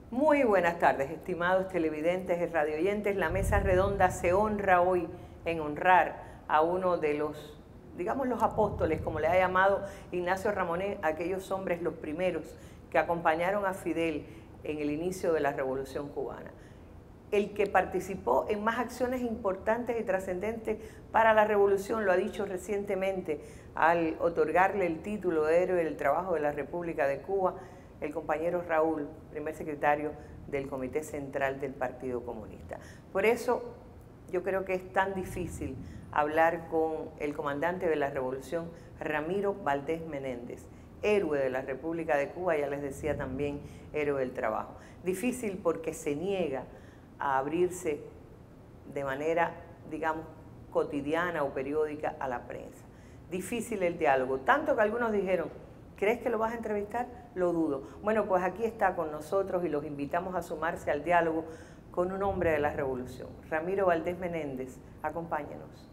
Muy buenas tardes, estimados televidentes y radioyentes. La mesa redonda se honra hoy en honrar a uno de los, digamos, los apóstoles, como le ha llamado Ignacio Ramonet, aquellos hombres los primeros que acompañaron a Fidel en el inicio de la Revolución Cubana. El que participó en más acciones importantes y trascendentes para la revolución, lo ha dicho recientemente al otorgarle el título de Héroe del Trabajo de la República de Cuba, el compañero Raúl, primer secretario del Comité Central del Partido Comunista. Por eso yo creo que es tan difícil hablar con el comandante de la revolución, Ramiro Valdés Menéndez, héroe de la República de Cuba, ya les decía también héroe del trabajo. Difícil porque se niega a abrirse de manera, digamos, cotidiana o periódica a la prensa. Difícil el diálogo, tanto que algunos dijeron, ¿crees que lo vas a entrevistar? Lo dudo. Bueno, pues aquí está con nosotros y los invitamos a sumarse al diálogo con un hombre de la revolución. Ramiro Valdés Menéndez, acompáñenos.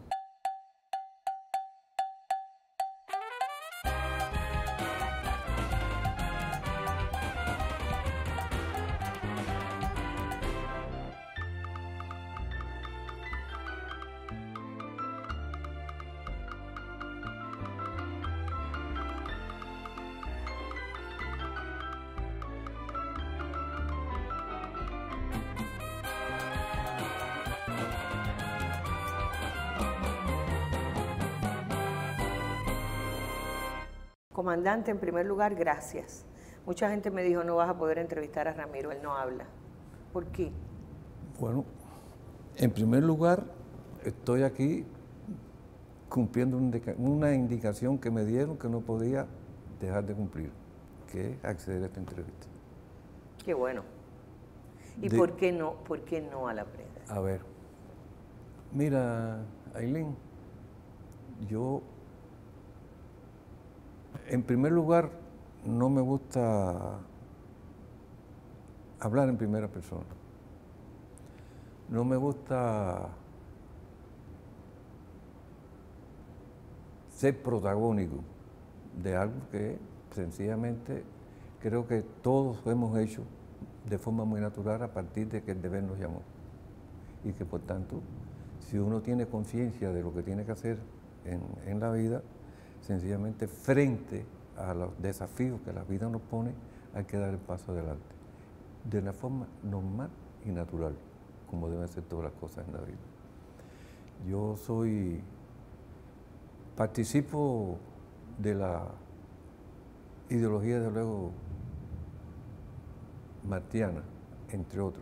Comandante, en primer lugar, gracias. Mucha gente me dijo, no vas a poder entrevistar a Ramiro, él no habla. ¿Por qué? Bueno, en primer lugar, estoy aquí cumpliendo una indicación que me dieron que no podía dejar de cumplir, que es acceder a esta entrevista. Qué bueno. ¿Y por qué no a la prensa? A ver, mira, Ailén, yo, en primer lugar, no me gusta hablar en primera persona. No me gusta ser protagónico de algo que sencillamente creo que todos hemos hecho de forma muy natural a partir de que el deber nos llamó. Y que por tanto, si uno tiene conciencia de lo que tiene que hacer en la vida, sencillamente frente a los desafíos que la vida nos pone, hay que dar el paso adelante, de la forma normal y natural, como deben ser todas las cosas en la vida. Yo participo de la ideología, de luego, martiana, entre otros.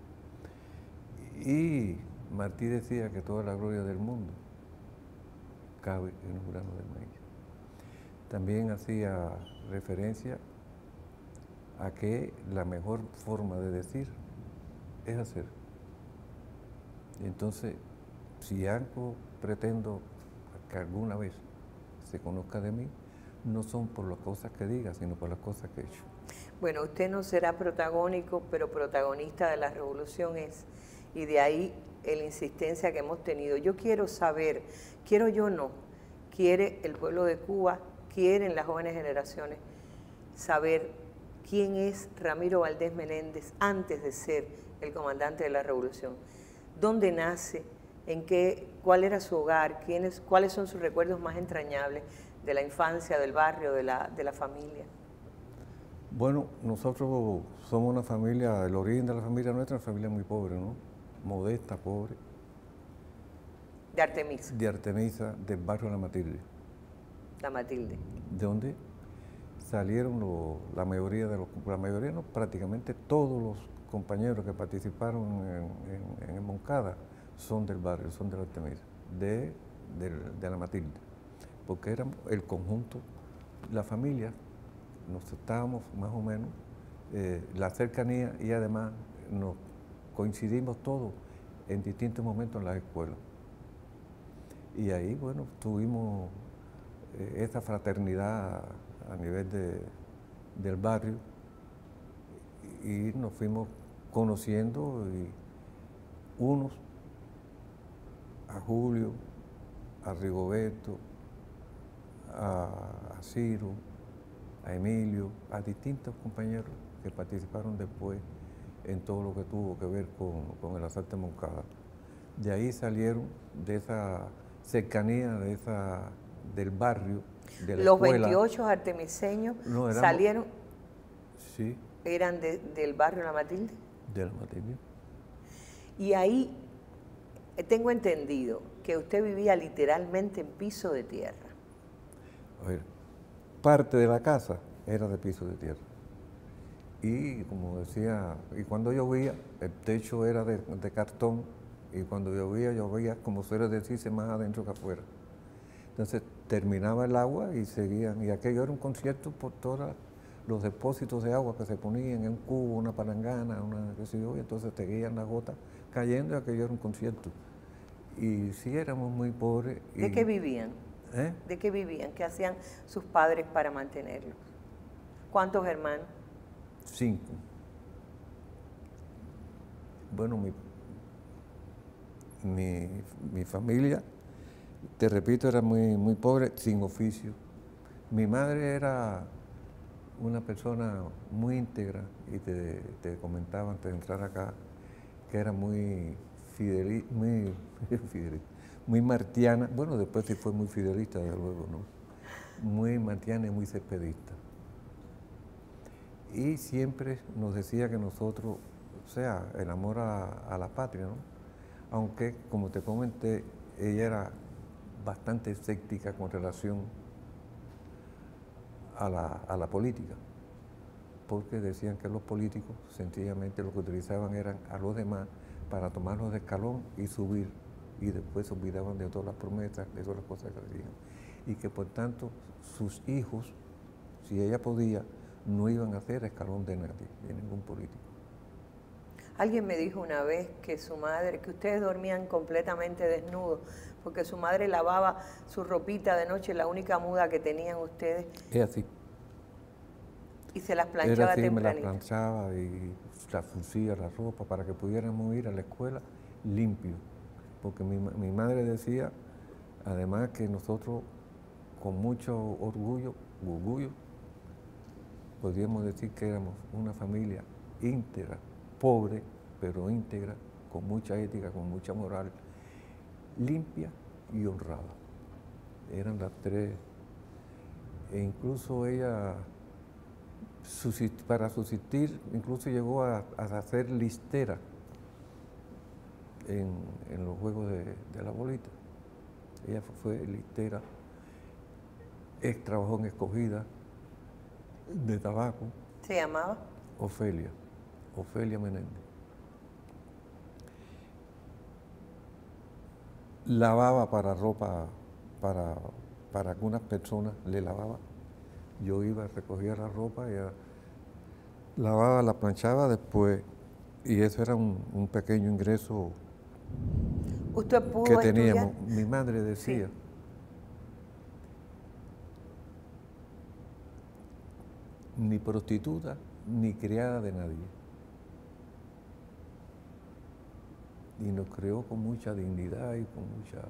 Y Martí decía que toda la gloria del mundo cabe en un grano de maíz. También hacía referencia a que la mejor forma de decir es hacer. Y entonces, si algo pretendo que alguna vez se conozca de mí, no son por las cosas que diga, sino por las cosas que he hecho. Bueno, usted no será protagónico, pero protagonista de la revolución es, y de ahí la insistencia que hemos tenido. Yo quiero saber, quiero yo no, quiere el pueblo de Cuba, quieren las jóvenes generaciones saber quién es Ramiro Valdés Menéndez antes de ser el comandante de la revolución. ¿Dónde nace? ¿Cuál era su hogar? ¿Cuáles son sus recuerdos más entrañables de la infancia, del barrio, de la familia? Bueno, nosotros somos una familia, el origen de la familia nuestra es una familia muy pobre, ¿no? Modesta, pobre. De Artemisa. De Artemisa, del barrio La Matilde. La Matilde. De donde salieron la mayoría no, prácticamente todos los compañeros que participaron en Moncada son del barrio, son de la Artemisa, de La Matilde, porque éramos el conjunto, la familia, nos estábamos más o menos, la cercanía y además nos coincidimos todos en distintos momentos en las escuelas. Y ahí, bueno, tuvimos esa fraternidad a nivel del barrio y nos fuimos conociendo y unos a Julio, a Rigoberto, a Ciro, a Emilio, a distintos compañeros que participaron después en todo lo que tuvo que ver con el asalto de Moncada. De ahí salieron, de esa cercanía, del barrio, de la Los escuela. 28 artemiseños No, salieron, sí, eran del barrio La Matilde. de la Matilde. Y ahí tengo entendido que usted vivía literalmente en piso de tierra. A ver, parte de la casa era de piso de tierra. Y como decía, y cuando llovía, el techo era de cartón, y cuando llovía, como suele decirse, más adentro que afuera. Entonces terminaba el agua y seguían, y aquello era un concierto por todos los depósitos de agua que se ponían en un cubo, una palangana, qué sé yo, y entonces seguían las gotas cayendo y aquello era un concierto. Y sí éramos muy pobres. ¿De qué vivían? ¿Eh? ¿De qué vivían? ¿Qué hacían sus padres para mantenerlos? ¿Cuántos hermanos? 5. Bueno, mi familia, te repito, era muy pobre, sin oficio. Mi madre era una persona muy íntegra y te comentaba antes de entrar acá que era muy muy martiana. Bueno, después sí fue muy fidelista, desde luego, ¿no? Muy martiana y muy cespedista. Y siempre nos decía que nosotros, o sea, el amor a la patria, ¿no? Aunque, como te comenté, ella era bastante escéptica con relación a la política, porque decían que los políticos sencillamente lo que utilizaban eran a los demás para tomarlos de escalón y subir, y después se olvidaban de todas las promesas, de todas las cosas que decían, y que por tanto sus hijos, si ella podía, no iban a ser escalón de nadie, de ningún político. Alguien me dijo una vez que su madre, que ustedes dormían completamente desnudos, porque su madre lavaba su ropita de noche, la única muda que tenían ustedes. Es así. Y se las planchaba Era así, tempranito. me las planchaba y la fucía la ropa para que pudiéramos ir a la escuela limpio. Porque mi madre decía, además, que nosotros con mucho orgullo, podríamos decir que éramos una familia íntegra, pobre, pero íntegra, con mucha ética, con mucha moral, limpia y honrada. Eran las tres. E incluso ella, para subsistir, incluso llegó a hacer listera en los juegos de la bolita. Ella fue listera, trabajó en Escogida, de tabaco. ¿Se llamaba? Ofelia Menéndez. Lavaba para ropa, para algunas personas, le lavaba. Yo iba, recogía la ropa, ella lavaba, la planchaba después, y eso era un pequeño ingreso ¿Usted pudo que teníamos. estudiar? Mi madre decía, Sí. ni prostituta, ni criada de nadie. Y nos creó con mucha dignidad y con mucha...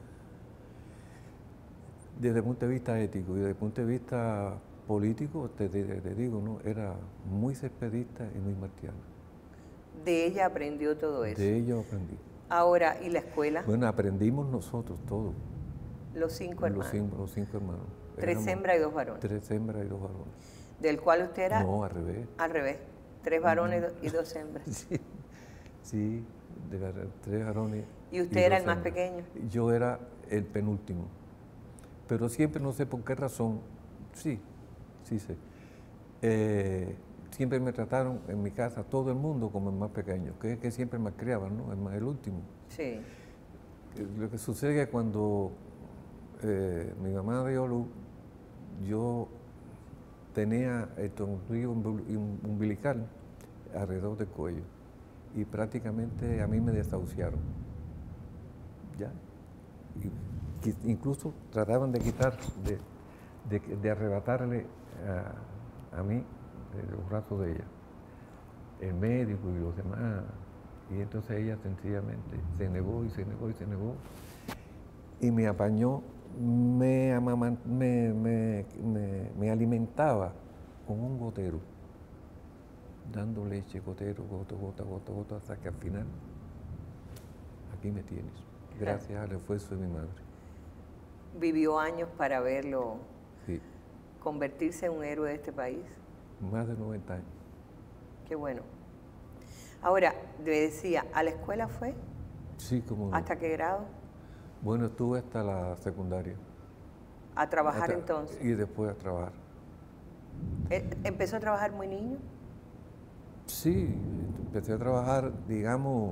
Desde el punto de vista ético y desde el punto de vista político, te digo, ¿no? Era muy cespedista y muy martiana. De ella aprendió todo eso. De ella aprendí. Ahora, ¿y la escuela? Bueno, aprendimos nosotros todos. Los 5 hermanos. Los cinco hermanos. 3 hembras y 2 varones. 3 hembras y 2 varones. ¿Del cual usted era? No, al revés. Al revés. 3 varones y 2 hembras. Sí, 3 varones. ¿Y usted era el 2 más hembras. pequeño? Yo era el penúltimo. Pero siempre, no sé por qué razón, sí sé. Siempre me trataron en mi casa, todo el mundo, como el más pequeño, que siempre me criaban, ¿no? El último. Sí. Lo que sucede es que cuando mi mamá dio luz, yo tenía el tornillo umbilical alrededor del cuello y prácticamente a mí me desahuciaron. ¿Ya? Incluso trataban de quitar, de arrebatarle a mí los brazos de ella, el médico y los demás. Y entonces ella sencillamente se negó y se negó y se negó. Y me apañó, me alimentaba con un gotero dando leche, gotero, gota, hasta que al final, aquí me tienes, gracias al esfuerzo de mi madre. Vivió años para verlo Sí, convertirse en un héroe de este país. más de 90 años. Qué bueno. Ahora, le decía, ¿a la escuela fue? Sí, como... ¿Hasta qué grado? Bueno, estuve hasta la secundaria. ¿A trabajar entonces? Y después a trabajar. ¿Empezó a trabajar muy niño? Sí, empecé a trabajar, digamos,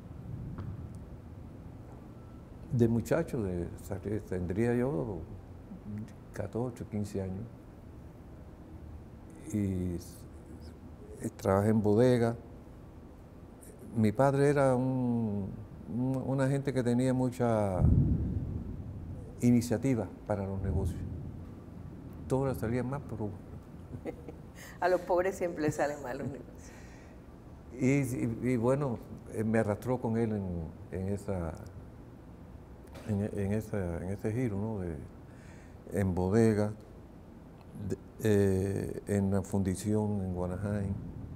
de muchacho, tendría yo 14, 15 años. Y trabajé en bodega. Mi padre era una gente que tenía mucha iniciativa para los negocios. Todo le salía mal, pero... A los pobres siempre les salen mal los negocios. Y bueno, me arrastró con él en ese giro, ¿no? En bodega, en la fundición en Guanajain,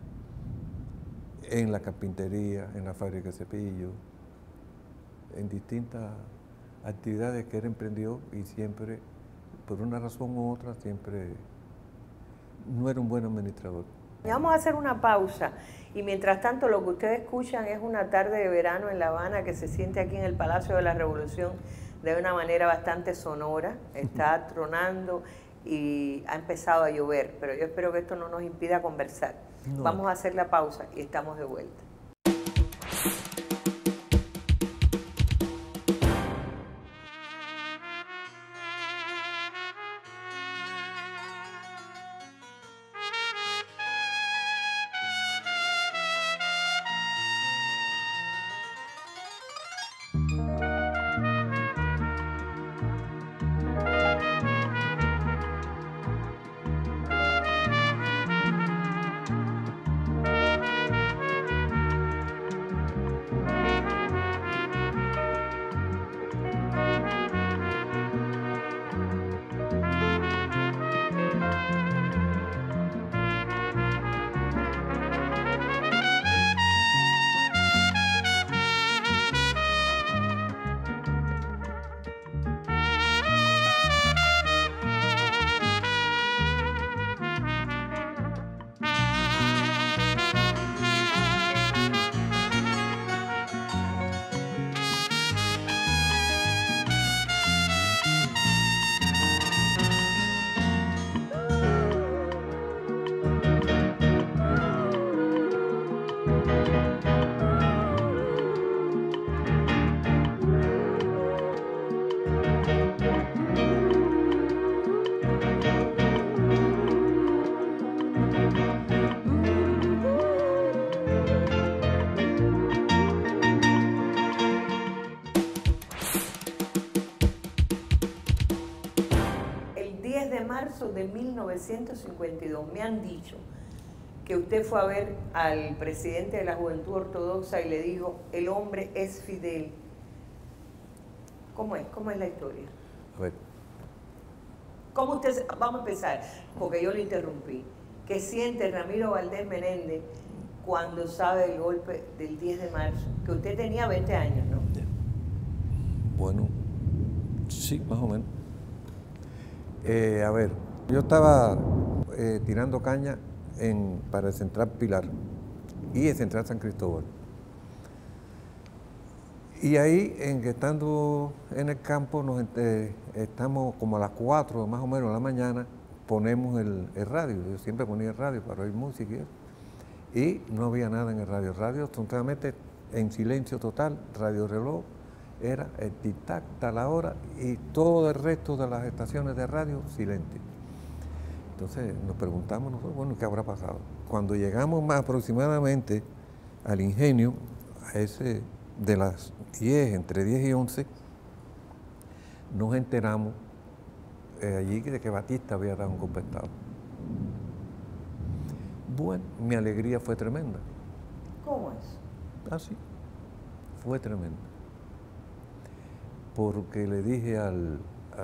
en la carpintería, en la fábrica de cepillos, en distintas actividades que él emprendió y siempre, por una razón u otra, siempre no era un buen administrador. Vamos a hacer una pausa y mientras tanto lo que ustedes escuchan es una tarde de verano en La Habana que se siente aquí en el Palacio de la Revolución de una manera bastante sonora. Está tronando y ha empezado a llover, pero yo espero que esto no nos impida conversar. No. Vamos a hacer la pausa y estamos de vuelta. De 1952, me han dicho que usted fue a ver al presidente de la Juventud Ortodoxa y le dijo, el hombre es Fidel. ¿Cómo es? ¿Cómo es la historia? A ver. ¿Cómo usted, vamos a empezar, porque yo le interrumpí, qué siente Ramiro Valdés Menéndez cuando sabe el golpe del 10 de marzo? Que usted tenía 20 años, ¿no? Bueno, sí, más o menos. A ver, yo estaba tirando caña para el Central Pilar y el Central San Cristóbal. Y ahí, estando en el campo, estamos como a las 4 más o menos de la mañana, ponemos el radio. Yo siempre ponía el radio para oír música y no había nada en el radio. El radio totalmente en silencio total, radio reloj. Era el tic-tac, a la hora, y todo el resto de las estaciones de radio, silente. Entonces nos preguntamos nosotros, bueno, ¿qué habrá pasado? Cuando llegamos más aproximadamente al ingenio, a ese de las 10, entre 10 y 11, nos enteramos allí de que Batista había dado un golpe de Estado. Bueno, mi alegría fue tremenda. ¿Cómo es? Así, fue tremenda. Porque le dije al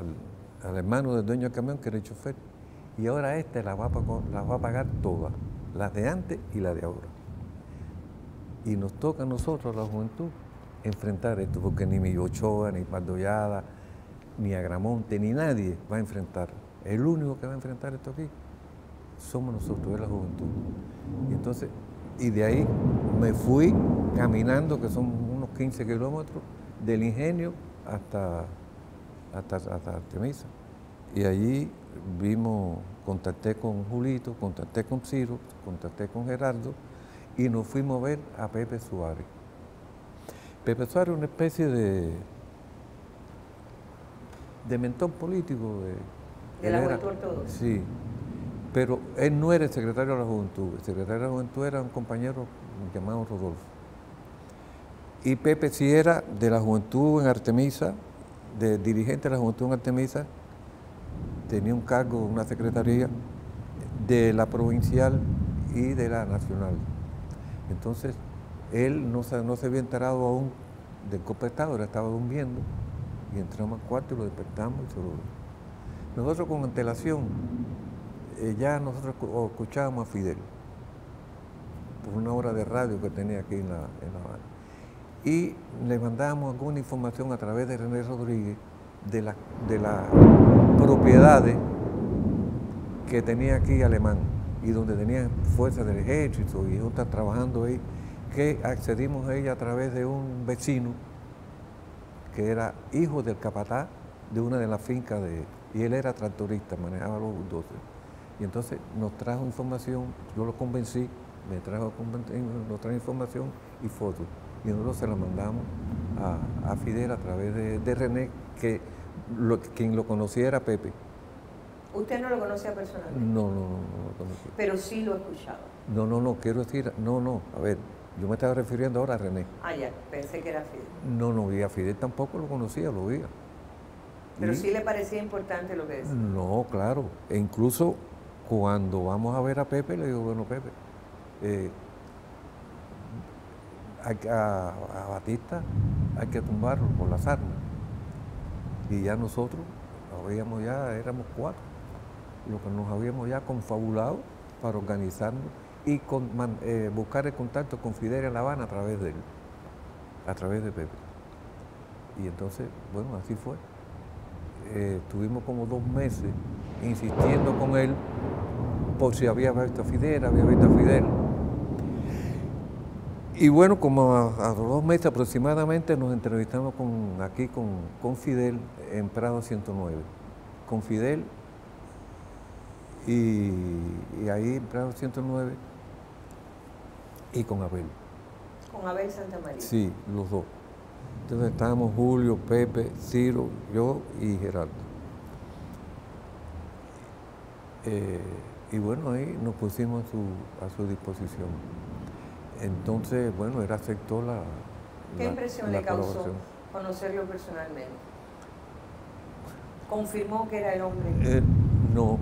hermano del dueño del camión, que era el chofer, y ahora las va a pagar todas, las de antes y las de ahora. Y nos toca a nosotros, la juventud, enfrentar esto, porque ni mi Ochoa, ni Pardollada, ni Agramonte, ni nadie va a enfrentar. El único que va a enfrentar esto aquí somos nosotros, es la juventud. Y entonces, y de ahí me fui caminando, que son unos 15 kilómetros, del Ingenio hasta Artemisa. Y allí contacté con Julito, contacté con Ciro, contacté con Gerardo y nos fuimos a ver a Pepe Suárez. Pepe Suárez es una especie de mentón político. ¿De la juventud ortodoxa? Sí, pero él no era el secretario de la juventud. El secretario de la juventud era un compañero llamado Rodolfo. Y Pepe sí era de la juventud en Artemisa, de dirigente de la juventud en Artemisa, tenía un cargo, una secretaría de la provincial y de la nacional. Entonces, él no se había enterado aún del golpe de Estado, él estaba durmiendo, y entramos al cuarto y lo despertamos y se lo... Nosotros con antelación, ya nosotros escuchábamos a Fidel, por una hora de radio que tenía aquí en La Habana. Y le mandábamos alguna información a través de René Rodríguez de las propiedades que tenía aquí Alemán y donde tenían fuerzas del ejército y otras trabajando ahí, que accedimos a ella a través de un vecino que era hijo del capataz de una de las fincas y él era tractorista, manejaba los bulldozers. Y entonces nos trajo información, yo lo convencí, nos trajo información y fotos. Y nosotros se la mandamos a Fidel a través de René, que quien lo conocía era Pepe. ¿Usted no lo conocía personalmente? No lo conocía. Pero sí lo escuchaba. No, quiero decir, a ver, yo me estaba refiriendo ahora a René. Ah, ya, pensé que era Fidel. No, y a Fidel tampoco lo conocía, lo oía. Pero sí le parecía importante lo que decía. No, claro, e incluso cuando vamos a ver a Pepe, le digo, bueno, Pepe, a Batista hay que tumbarlo por las armas. Y ya nosotros éramos 4, lo que nos habíamos ya confabulado para organizarnos y buscar el contacto con Fidel en La Habana a través de él, a través de Pepe. Y entonces, bueno, así fue. Estuvimos como 2 meses insistiendo con él por si había visto a Fidel, Y bueno, como a 2 meses aproximadamente nos entrevistamos con Fidel en Prado 109. Con Fidel y ahí en Prado 109 y con Abel. ¿Con Abel Santamaría? Sí, los dos. Entonces estábamos Julio, Pepe, Ciro, yo y Gerardo. Y bueno, ahí nos pusimos a su disposición. Entonces, bueno, él aceptó ¿Qué impresión le causó conocerlo personalmente? ¿Confirmó que era el hombre? No.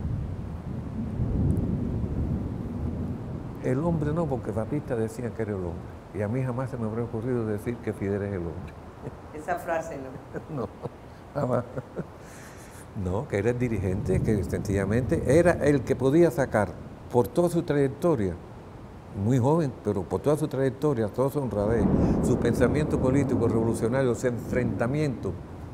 El hombre no, porque Batista decía que era el hombre. Y a mí jamás se me habría ocurrido decir que Fidel es el hombre. Esa frase no. No, jamás. No, que era el dirigente, que sencillamente era el que podía sacar por toda su trayectoria, muy joven, pero por toda su trayectoria, toda su honradez, su pensamiento político revolucionario, su enfrentamiento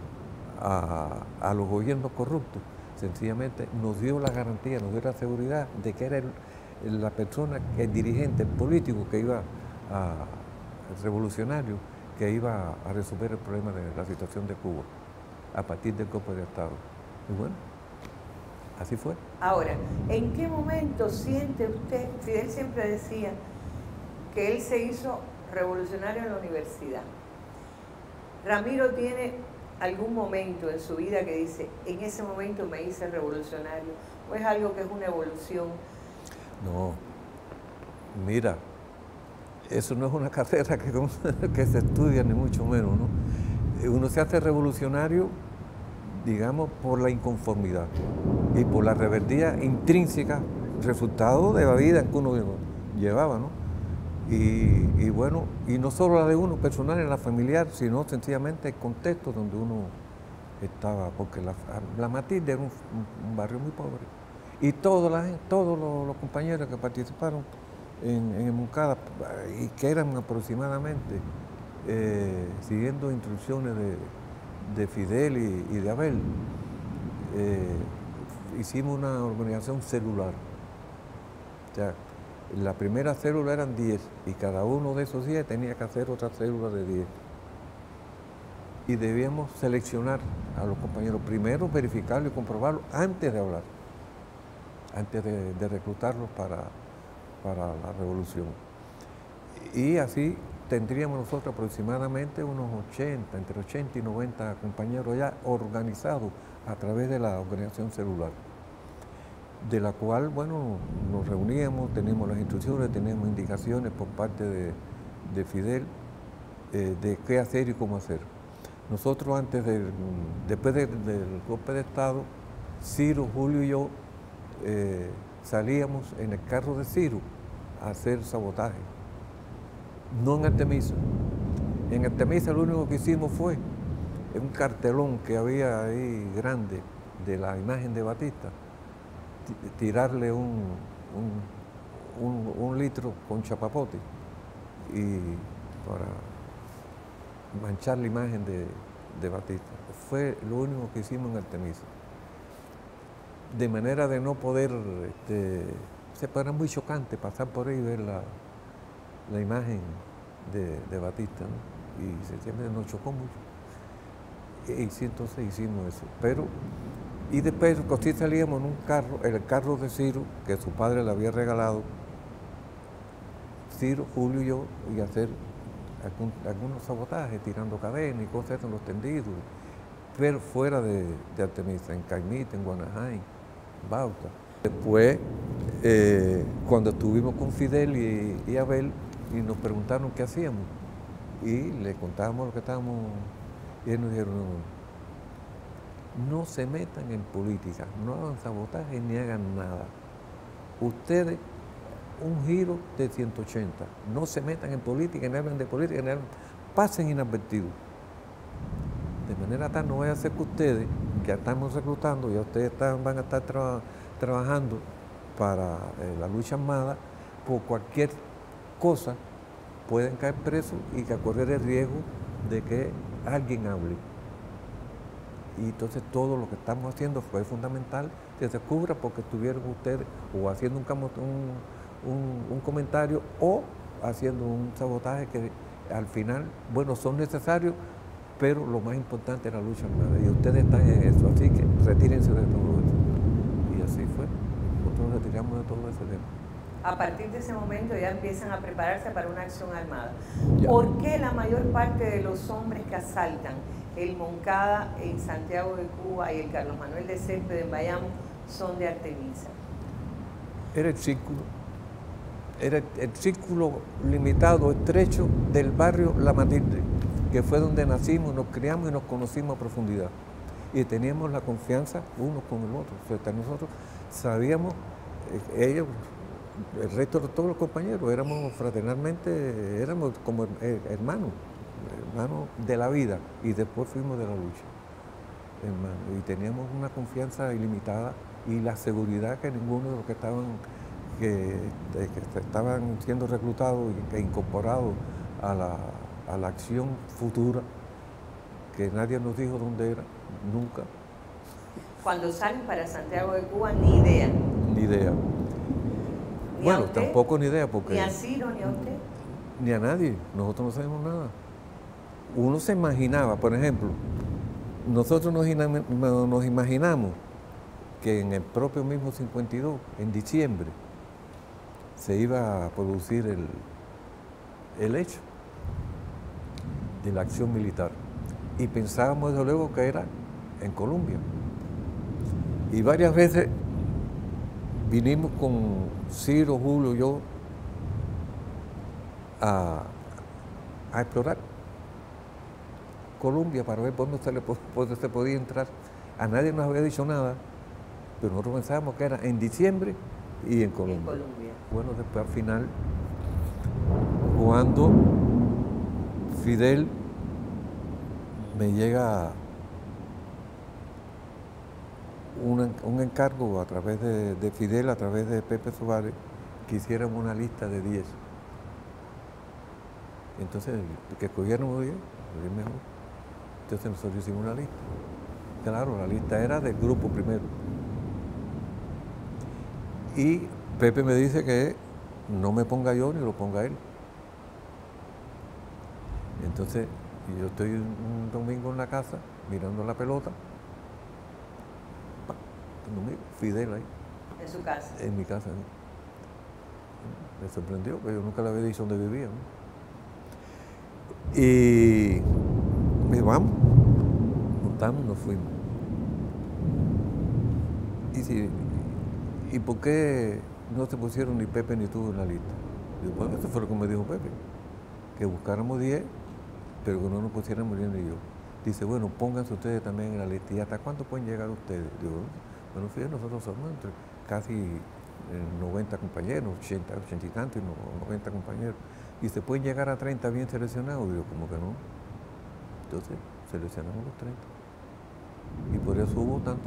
a los gobiernos corruptos, sencillamente nos dio la garantía, nos dio la seguridad de que era la persona, el dirigente político que iba el revolucionario, que iba a resolver el problema de la situación de Cuba a partir del golpe de Estado. Y bueno, así fue. Ahora, ¿en qué momento siente usted? Fidel siempre decía que él se hizo revolucionario en la universidad. ¿Ramiro tiene algún momento en su vida que dice, en ese momento me hice revolucionario? ¿O es algo que es una evolución? No, mira, eso no es una carrera que se estudia, ni mucho menos, ¿no? Uno se hace revolucionario, digamos, por la inconformidad y por la rebeldía intrínseca, resultado de la vida que uno llevaba, ¿no? Y bueno, y no solo la de uno personal, en la familiar, sino sencillamente el contexto donde uno estaba, porque la Matilde era un barrio muy pobre, Y todos los compañeros que participaron en Moncada, y que eran aproximadamente, siguiendo instrucciones de Fidel y de Abel, hicimos una organización celular. O sea, la primera célula eran 10 y cada uno de esos 10 tenía que hacer otra célula de 10. Y debíamos seleccionar a los compañeros, primero verificarlo y comprobarlo antes de hablar, antes de reclutarlos para la revolución. Y así tendríamos nosotros aproximadamente unos 80, entre 80 y 90 compañeros ya organizados a través de la organización celular, de la cual, bueno, nos reuníamos, teníamos las instrucciones, teníamos indicaciones por parte de Fidel de qué hacer y cómo hacer. Nosotros después del golpe de Estado, Ciro, Julio y yo salíamos en el carro de Ciro a hacer sabotaje, no en Artemisa. En Artemisa lo único que hicimos fue un cartelón que había ahí grande de la imagen de Batista, tirarle un litro con chapapote y para manchar la imagen de Batista. Fue lo único que hicimos en Artemisa. De manera de no poder, era muy chocante pasar por ahí y ver la imagen de Batista, ¿no? Y sencillamente nos chocó mucho. Y sí, entonces hicimos eso. Y después sí salíamos en un carro, el carro de Ciro, que su padre le había regalado, Ciro, Julio y yo, y hacer algunos sabotajes, tirando cadenas y cosas en los tendidos, pero fuera de Artemisa, en Caimita, en Guanajain, Bauta. Después, cuando estuvimos con Fidel y Abel, y nos preguntaron qué hacíamos, y le contábamos lo que estábamos, y ellos nos dijeron, no se metan en política, no hagan sabotaje ni hagan nada. Ustedes, un giro de 180, no se metan en política, ni hablen de política, ni hablen, pasen inadvertidos. De manera tal, no vaya a ser que ustedes, que ya estamos reclutando, ya ustedes van a estar trabajando para la lucha armada, por cualquier cosa pueden caer presos y que correr el riesgo de que alguien hable. Y entonces todo lo que estamos haciendo fue fundamental que se cubra porque estuvieron ustedes o haciendo un comentario o haciendo un sabotaje que al final, bueno, son necesarios, pero lo más importante es la lucha armada y ustedes están en eso, así que retírense de todo eso. Y así fue, nosotros retiramos de todo ese tema. A partir de ese momento ya empiezan a prepararse para una acción armada. Ya. ¿Por qué la mayor parte de los hombres que asaltan el Moncada en Santiago de Cuba y el Carlos Manuel de Céspedes en Bayamo son de Artemisa? Era el círculo limitado, estrecho del barrio La Matilde, que fue donde nacimos, nos criamos y nos conocimos a profundidad. Y teníamos la confianza unos con el otro. O sea, nosotros sabíamos, ellos, el resto de todos los compañeros, éramos fraternalmente, éramos como hermanos de la vida, y después fuimos de la lucha, hermanos, y teníamos una confianza ilimitada y la seguridad que ninguno de los que estaban siendo reclutados e incorporados a la acción futura, que nadie nos dijo dónde era, nunca. Cuando salen para Santiago de Cuba, ni idea. Ni idea. ¿Ni Bueno, a usted? tampoco ni idea, porque... Ni a Ciro, ni a usted. Ni a nadie, nosotros no sabemos nada. Uno se imaginaba, por ejemplo, nosotros nos imaginamos que en el propio mismo 52, en diciembre, se iba a producir el hecho de la acción militar. Y pensábamos desde luego que era en Colombia. Y varias veces vinimos con Ciro, Julio y yo a explorar Colombia para ver por dónde se podía entrar. A nadie nos había dicho nada, pero nosotros pensábamos que era en diciembre y en Colombia. En Colombia. Bueno, después al final, cuando Fidel me llega un encargo a través de Fidel, a través de Pepe Suárez, que hiciéramos una lista de 10. Entonces, que escogiéramos 10 mejor. Entonces nosotros hicimos una lista. Claro, la lista era del grupo primero. Y Pepe me dice que no me ponga yo ni lo ponga él. Entonces, yo estoy un domingo en la casa mirando la pelota. Fidel ahí. ¿En su casa? En mi casa. Me sorprendió, porque yo nunca le había dicho dónde vivía, ¿no? Y me vamos, montamos, nos fuimos. ¿Y por qué no se pusieron ni Pepe ni tú en la lista? Digo, bueno, eso fue lo que me dijo Pepe, que buscáramos 10, pero que no nos pusiéramos ni yo. Dice, bueno, pónganse ustedes también en la lista. ¿Y hasta cuánto pueden llegar ustedes? Digo, bueno, fíjense, nosotros somos entre casi 90 compañeros, 80 y tantos, 90 compañeros. Y se pueden llegar a 30 bien seleccionados. Digo, ¿cómo que no? Entonces, seleccionamos los 30. Y por eso hubo tantos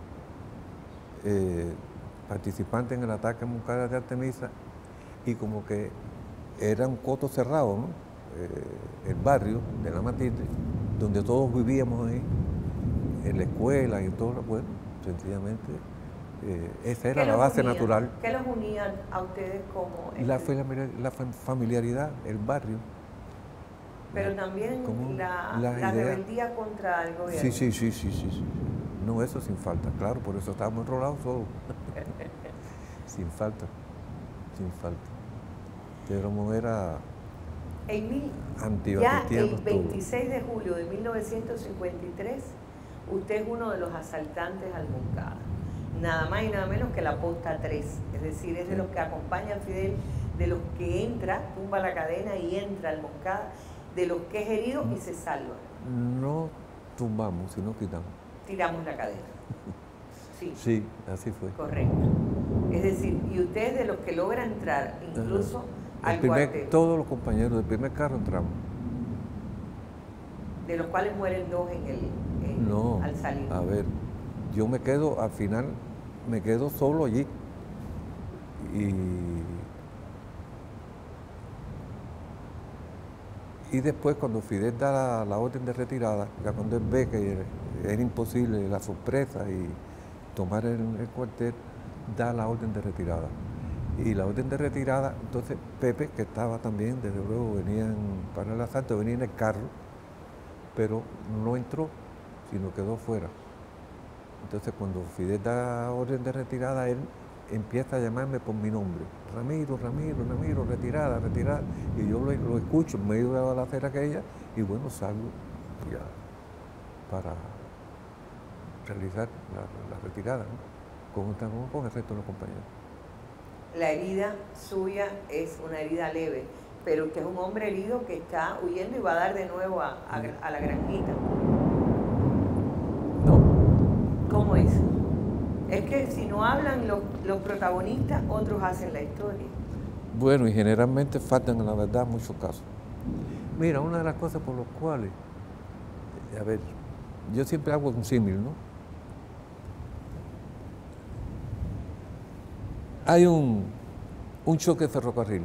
participantes en el ataque a Moncada de Artemisa, y como que era un coto cerrado, ¿no? El barrio de La Matilde, donde todos vivíamos ahí, en la escuela y en todo, bueno, sencillamente esa era la base natural. ¿Qué los unía a ustedes como? La familiaridad, el barrio. Pero también la rebeldía contra el gobierno. Sí. No, eso sin falta, claro, por eso estábamos enrolados todos. Sin falta. Pero era ya el 26 de julio de 1953, usted es uno de los asaltantes al Moncada. Nada más y nada menos que la posta 3, es decir, es de los que acompañan a Fidel, de los que entra, tumba la cadena y entra al Moncada, de los que es herido y se salva. No tumbamos, sino quitamos. Tiramos la cadena. Sí, así fue. Correcto. Es decir, y usted es de los que logra entrar incluso al cuartel. Todos los compañeros del primer carro entramos. De los cuales mueren 2 al salir. A ver, yo me quedo, al final, me quedo solo allí. Y después, cuando Fidel da la orden de retirada, ya cuando él ve que era imposible la sorpresa y tomar el cuartel, da la orden de retirada. Y la orden de retirada, entonces Pepe, que estaba también, desde luego, venían para el asalto, venía en el carro, pero no entró, sino quedó fuera. Entonces, cuando Fidel da orden de retirada, él empieza a llamarme por mi nombre. Ramiro, retirada. Y yo lo escucho en medio de la acera aquella, y bueno, salgo ya para realizar la retirada, ¿no? Con el resto de los compañeros. La herida suya es una herida leve, pero usted es un hombre herido que está huyendo y va a dar de nuevo a la granjita. No. ¿Cómo es? Es que si no hablan los protagonistas, otros hacen la historia. Bueno, y generalmente faltan, la verdad, muchos casos. Mira, una de las cosas por las cuales, a ver, yo siempre hago un símil, ¿no? Hay un choque de ferrocarril.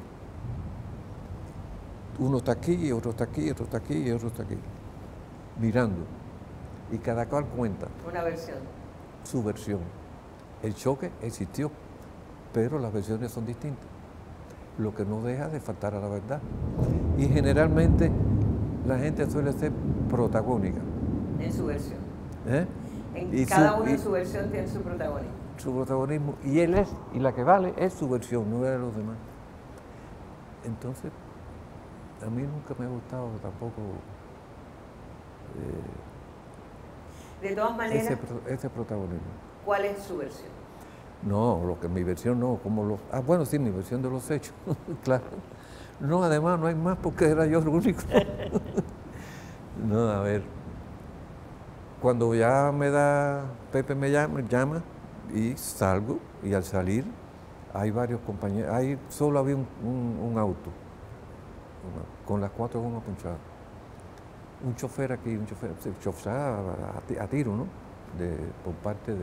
Uno está aquí, otro está aquí, otro está aquí y otro está aquí, mirando. Y cada cual cuenta. Una versión. Su versión. El choque existió, pero las versiones son distintas. Lo que no deja de faltar a la verdad. Y generalmente la gente suele ser protagónica. En su versión. Cada uno en su versión tiene su protagonismo. Su protagonismo. Y él es, y la que vale es su versión, no es de los demás. Entonces, a mí nunca me ha gustado tampoco de todas maneras, ese protagonismo. ¿Cuál es su versión? No, mi versión no, bueno, sí, mi versión de los hechos, claro. No, además no hay más porque era yo el único. No, a ver, cuando ya Pepe me llama y salgo, y al salir hay varios compañeros, solo había un auto, con las 4 gomas punchadas. Un chofer aquí, a tiro, ¿no? por parte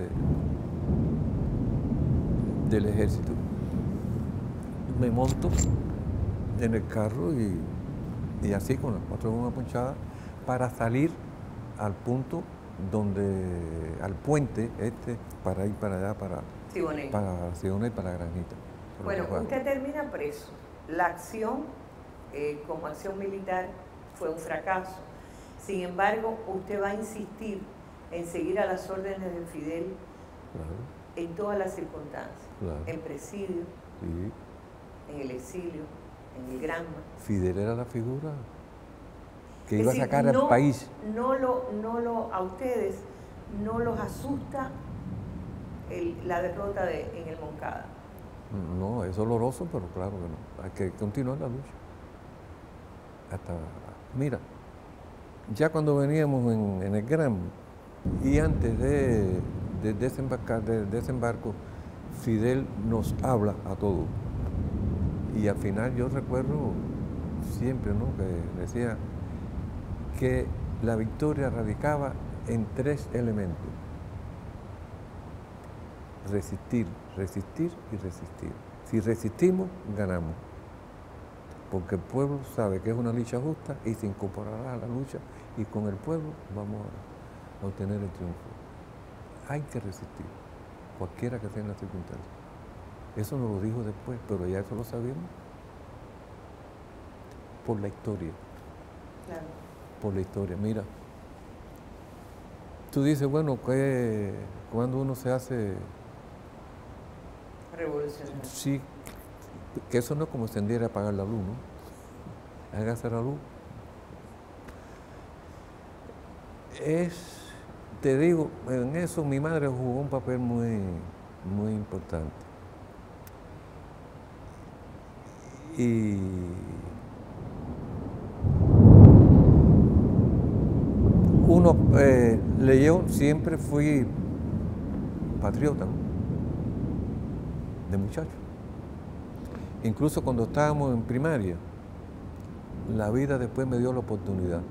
del ejército. Me monto en el carro y así con las 4 gomas ponchadas para salir al punto al puente para ir para allá, para Siboney, para Granjita. Bueno, usted termina preso. La acción, como acción militar, fue un fracaso. Sin embargo, usted va a insistir en seguir a las órdenes de Fidel, claro, en todas las circunstancias, claro, en presidio, sí, en el exilio, en el Granma. Fidel era la figura que iba a sacar al país. A ustedes no los asusta la derrota en el Moncada. No, es doloroso, pero claro que no. Hay que continuar la lucha. Mira, ya cuando veníamos en el Granma y antes de desembarcar, del desembarco, Fidel nos habla a todos. Y al final yo recuerdo siempre, ¿no?, que decía que la victoria radicaba en 3 elementos: resistir, resistir y resistir. Si resistimos, ganamos. Porque el pueblo sabe que es una lucha justa y se incorporará a la lucha, y con el pueblo vamos a obtener el triunfo. Hay que resistir, cualquiera que sea la circunstancia. Eso nos lo dijo después, pero ya eso lo sabíamos por la historia. Claro. Por la historia. Mira, tú dices, bueno, que cuando uno se hace revolucionario, sí, que eso no es como encender y apagar la luz, ¿no? Hágase la luz. Te digo, en eso mi madre jugó un papel muy, muy importante. Y uno leyó, siempre fui patriota, ¿no?, de muchacho. Incluso cuando estábamos en primaria, la vida después me dio la oportunidad.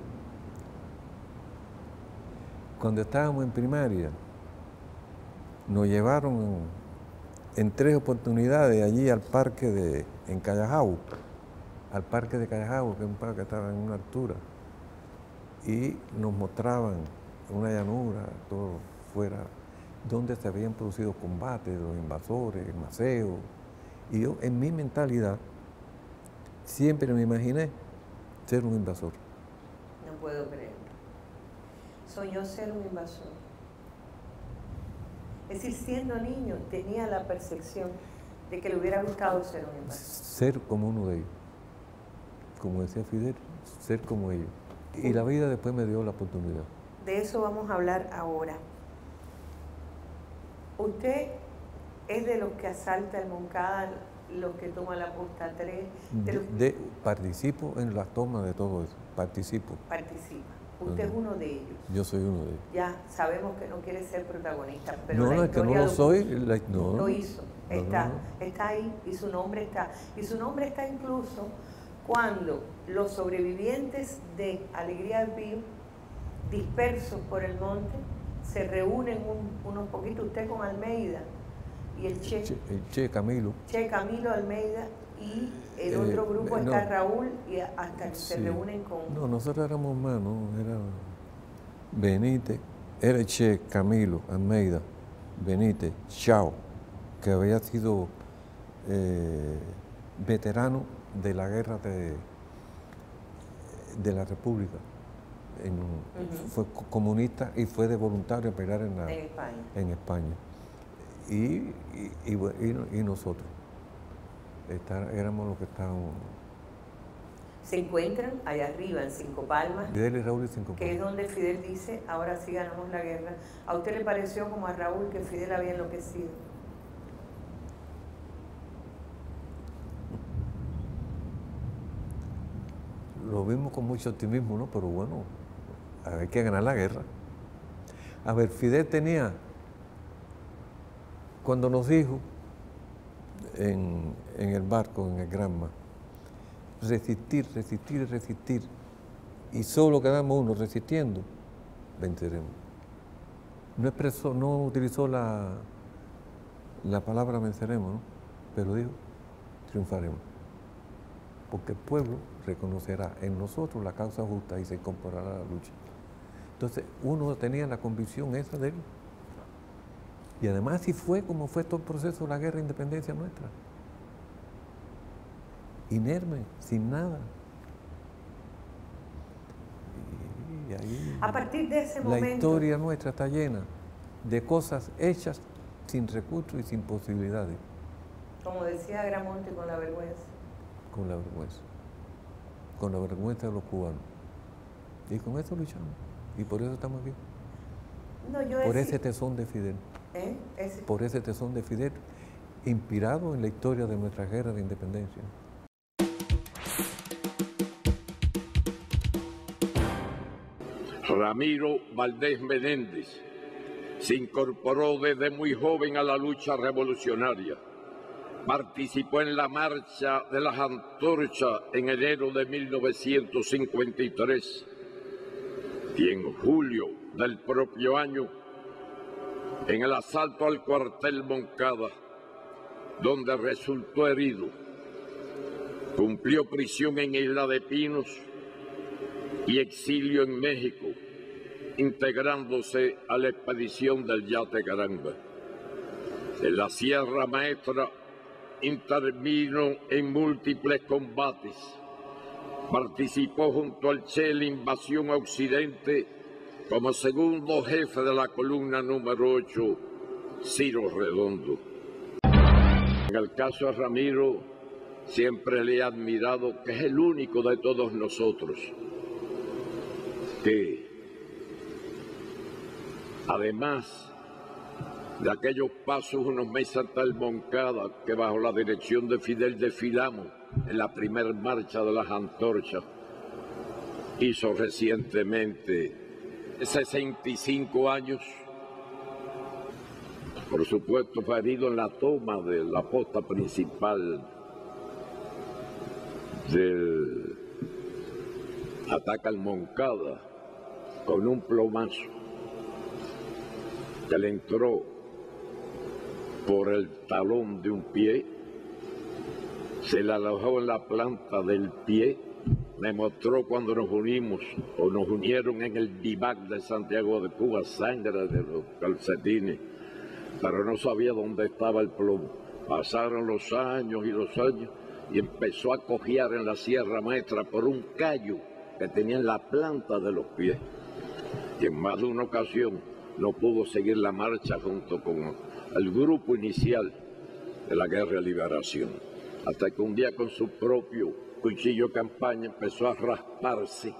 Cuando estábamos en primaria, nos llevaron en 3 oportunidades allí al parque en Callajao, al parque de Callajao, que es un parque que estaba en una altura, y nos mostraban una llanura, todo fuera, donde se habían producido combates, los invasores, el Maceo. Y yo, en mi mentalidad, siempre me imaginé ser un invasor. No puedo creer. Soñó ser un invasor. Es decir, siendo niño tenía la percepción de que le hubiera gustado ser un invasor. Ser como uno de ellos. Como decía Fidel, ser como ellos. Y la vida después me dio la oportunidad. De eso vamos a hablar ahora. Usted es de los que asalta el Moncada, los que toma la posta 3. Participo en la toma de todo eso. Participa. Usted es uno de ellos. Yo soy uno de ellos. Ya sabemos que no quiere ser protagonista, pero no, es que no lo soy. Lo hizo. Está ahí y su nombre está. Y su nombre está incluso cuando los sobrevivientes de Alegría del Pío, dispersos por el monte, se reúnen unos poquitos, usted con Almeida y el Che Camilo. Che Camilo Almeida, y el otro grupo está Raúl, y hasta que se reúnen con... No, nosotros éramos más, ¿no? Era Benítez, era Che Camilo Almeida, Benítez, Chao, que había sido veterano de la guerra de la República. Fue comunista y fue de voluntario a pelear en España. Y nosotros éramos los que estábamos. Se encuentran allá arriba en Cinco Palmas, Fidel y Raúl y Cinco Palmas, que es donde Fidel dice, ahora sí ganamos la guerra. ¿A usted le pareció, como a Raúl, que Fidel había enloquecido? Lo vimos con mucho optimismo, ¿no? Pero bueno, hay que ganar la guerra. A ver, Fidel tenía, cuando nos dijo en el barco, en el Granma, resistir, resistir, resistir, y solo quedamos uno resistiendo, venceremos. no utilizó la palabra venceremos, ¿no? Pero dijo, triunfaremos. Porque el pueblo reconocerá en nosotros la causa justa y se incorporará a la lucha. Entonces, uno tenía la convicción esa de él. Y además, así fue como fue todo el proceso de la guerra de independencia nuestra. Inerme, sin nada. Y ahí, a partir de ese momento, la historia nuestra está llena de cosas hechas sin recursos y sin posibilidades. como decía Gramonte, con la vergüenza. Con la vergüenza. Con la vergüenza de los cubanos. Y con eso luchamos. Y por eso estamos aquí. No, yo por ese tesón de Fidel. Por ese tesón de Fidel, inspirado en la historia de nuestra guerra de independencia. Ramiro Valdés Menéndez se incorporó desde muy joven a la lucha revolucionaria. Participó en la Marcha de las Antorchas en enero de 1953 y en julio del propio año en el asalto al cuartel Moncada, donde resultó herido. Cumplió prisión en Isla de Pinos y exilio en México, integrándose a la expedición del Yate Caramba. En la Sierra Maestra intervino en múltiples combates. Participó junto al Che en la invasión a Occidente como segundo jefe de la columna número 8, Ciro Redondo. En el caso de Ramiro, siempre le he admirado que es el único de todos nosotros que, además de aquellos pasos unos meses hasta el Moncada, que bajo la dirección de Fidel desfilamos en la primera marcha de las Antorchas, hizo recientemente 65 años. Por supuesto, fue herido en la toma de la posta principal del ataque al Moncada con un plomazo que le entró por el talón de un pie, se le alojó en la planta del pie. Me mostró cuando nos unimos o nos unieron en el vivac de Santiago de Cuba, sangre de los calcetines, pero no sabía dónde estaba el plomo. Pasaron los años y los años y empezó a cojear en la Sierra Maestra por un callo que tenía en la planta de los pies. Y en más de una ocasión no pudo seguir la marcha junto con el grupo inicial de la Guerra de Liberación, hasta que un día con su propio cuchillo de campaña empezó a rasparse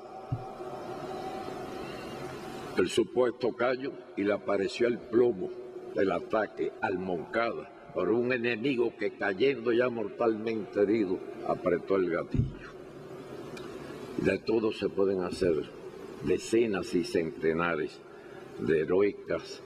el supuesto callo y le apareció el plomo del ataque al Moncada por un enemigo que, cayendo ya mortalmente herido, apretó el gatillo. De todo se pueden hacer decenas y centenares de heroicas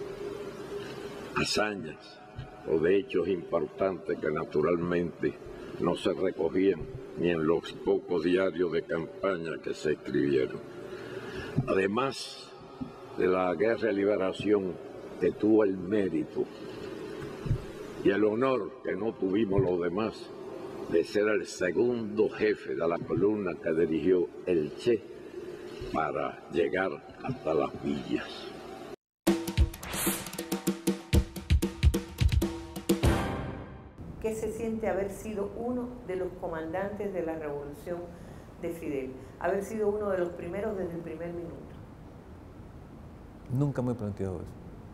hazañas o de hechos importantes que naturalmente no se recogían ni en los pocos diarios de campaña que se escribieron. Además de la Guerra de Liberación, que tuvo el mérito y el honor que no tuvimos los demás de ser el segundo jefe de la columna que dirigió el Che para llegar hasta las villas. ¿Qué se siente haber sido uno de los comandantes de la revolución de Fidel? Haber sido uno de los primeros desde el primer minuto. Nunca me he planteado eso.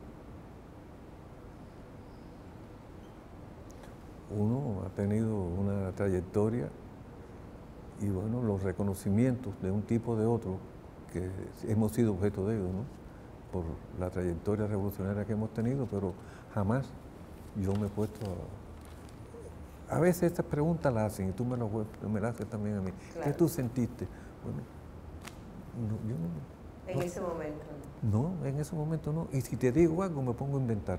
Uno ha tenido una trayectoria y bueno, los reconocimientos de un tipo o de otro, que hemos sido objeto de ellos, ¿no? Por la trayectoria revolucionaria que hemos tenido, pero jamás yo me he puesto a veces estas preguntas las hacen y tú me las haces también a mí. Claro. ¿Qué tú sentiste? Bueno, no, yo no. En ese momento no. No, en ese momento no. Y si te digo algo, me pongo a inventar.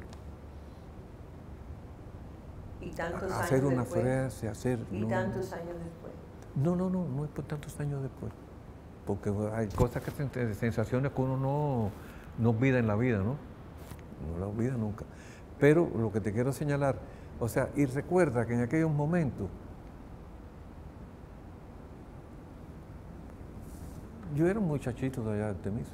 ¿Y tantos años hacer una después? frase, hacer... ¿Y no, tantos años después? No es por tantos años después. Porque hay cosas que sensaciones que uno no olvida en la vida, ¿no? no la olvida nunca. Pero lo que te quiero señalar, o sea, y recuerda que en aquellos momentos yo era un muchachito de allá de Artemisa,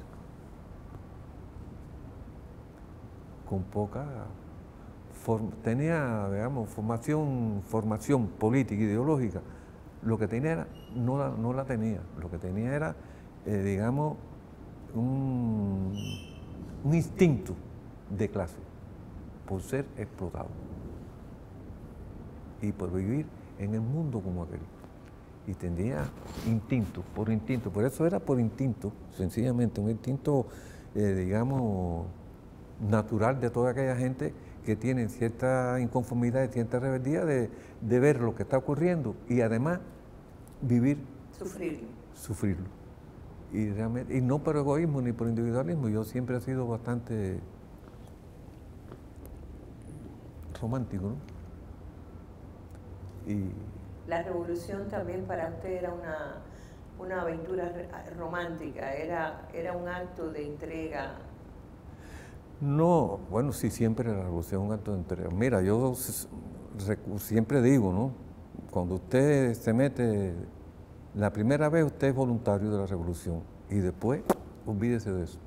con poca tenía, digamos, formación política, ideológica. Lo que tenía era, no la tenía, lo que tenía era, digamos, un instinto de clase, por ser explotado y por vivir en el mundo como aquel. Y tenía instinto, por eso era por instinto, sencillamente, un instinto, digamos, natural de toda aquella gente que tiene cierta inconformidad y cierta rebeldía de ver lo que está ocurriendo y además vivir. Sufrirlo. Y, realmente, y no por egoísmo ni por individualismo, yo siempre he sido bastante romántico, ¿no? Y la revolución también para usted era una aventura romántica, era un acto de entrega. No, bueno, sí, siempre la revolución es un acto de entrega. Mira, yo siempre digo, ¿no? Cuando usted se mete, la primera vez usted es voluntario de la revolución y después olvídese de eso.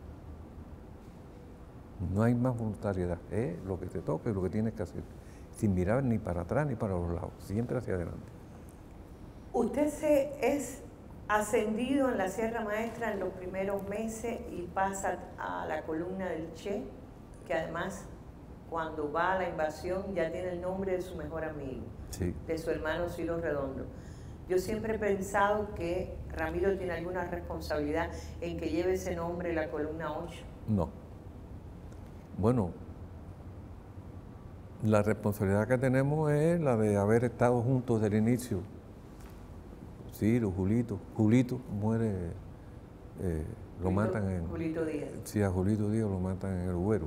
No hay más voluntariedad, es lo que te toca y lo que tienes que hacer, sin mirar ni para atrás ni para los lados, siempre hacia adelante. Usted es ascendido en la Sierra Maestra en los primeros meses y pasa a la columna del Che, que además cuando va a la invasión ya tiene el nombre de su mejor amigo, sí, de su hermano Ciro Redondo. Yo siempre he pensado que Ramiro tiene alguna responsabilidad en que lleve ese nombre la columna 8. No. Bueno, la responsabilidad que tenemos es la de haber estado juntos desde el inicio. Ciro, Julito muere, lo matan en... Julito Díaz. Sí, a Julito Díaz lo matan en el Güero.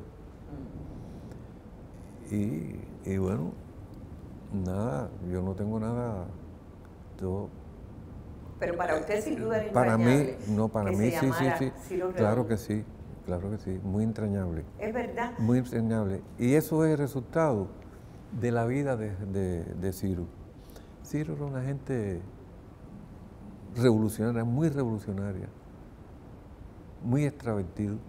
Y bueno, nada, yo no tengo nada... Pero para usted sin duda era para entrañable. Mí, no, para mí sí, Ciro claro que sí, muy entrañable. Es verdad. Muy entrañable. Y eso es el resultado de la vida de Ciro. Ciro era una gente revolucionaria, muy extravertido,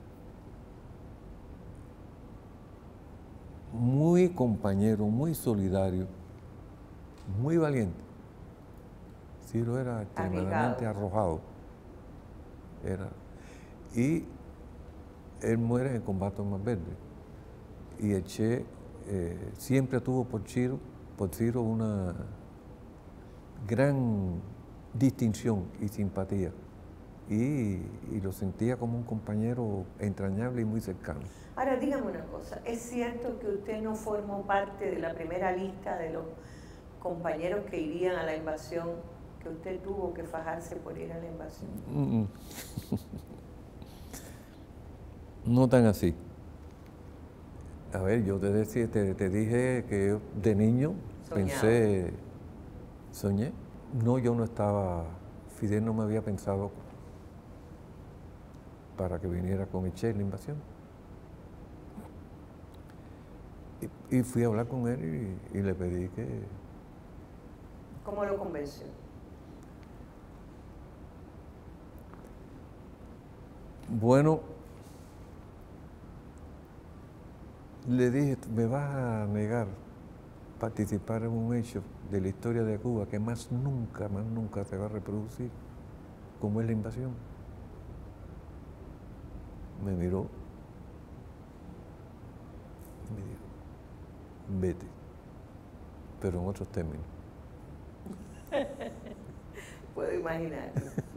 muy compañero, muy solidario, muy valiente. Ciro era extremadamente arrojado. Y él muere en el combate en Malverde. Y el Che siempre tuvo por Ciro una gran distinción y simpatía. Y lo sentía como un compañero entrañable y muy cercano. Ahora, dígame una cosa, ¿es cierto que usted no formó parte de la primera lista de los compañeros que irían a la invasión, que usted tuvo que fajarse por ir a la invasión? No tan así. A ver, yo te dije que yo de niño soñé. No, yo no estaba, Fidel no me había pensado para que viniera con el Che la invasión. Y fui a hablar con él y le pedí que... ¿Cómo lo convenció? Bueno, le dije, me vas a negar participar en un hecho de la historia de Cuba que más nunca se va a reproducir, como es la invasión. Me miró y me dijo, vete, pero en otros términos. Puedo imaginar.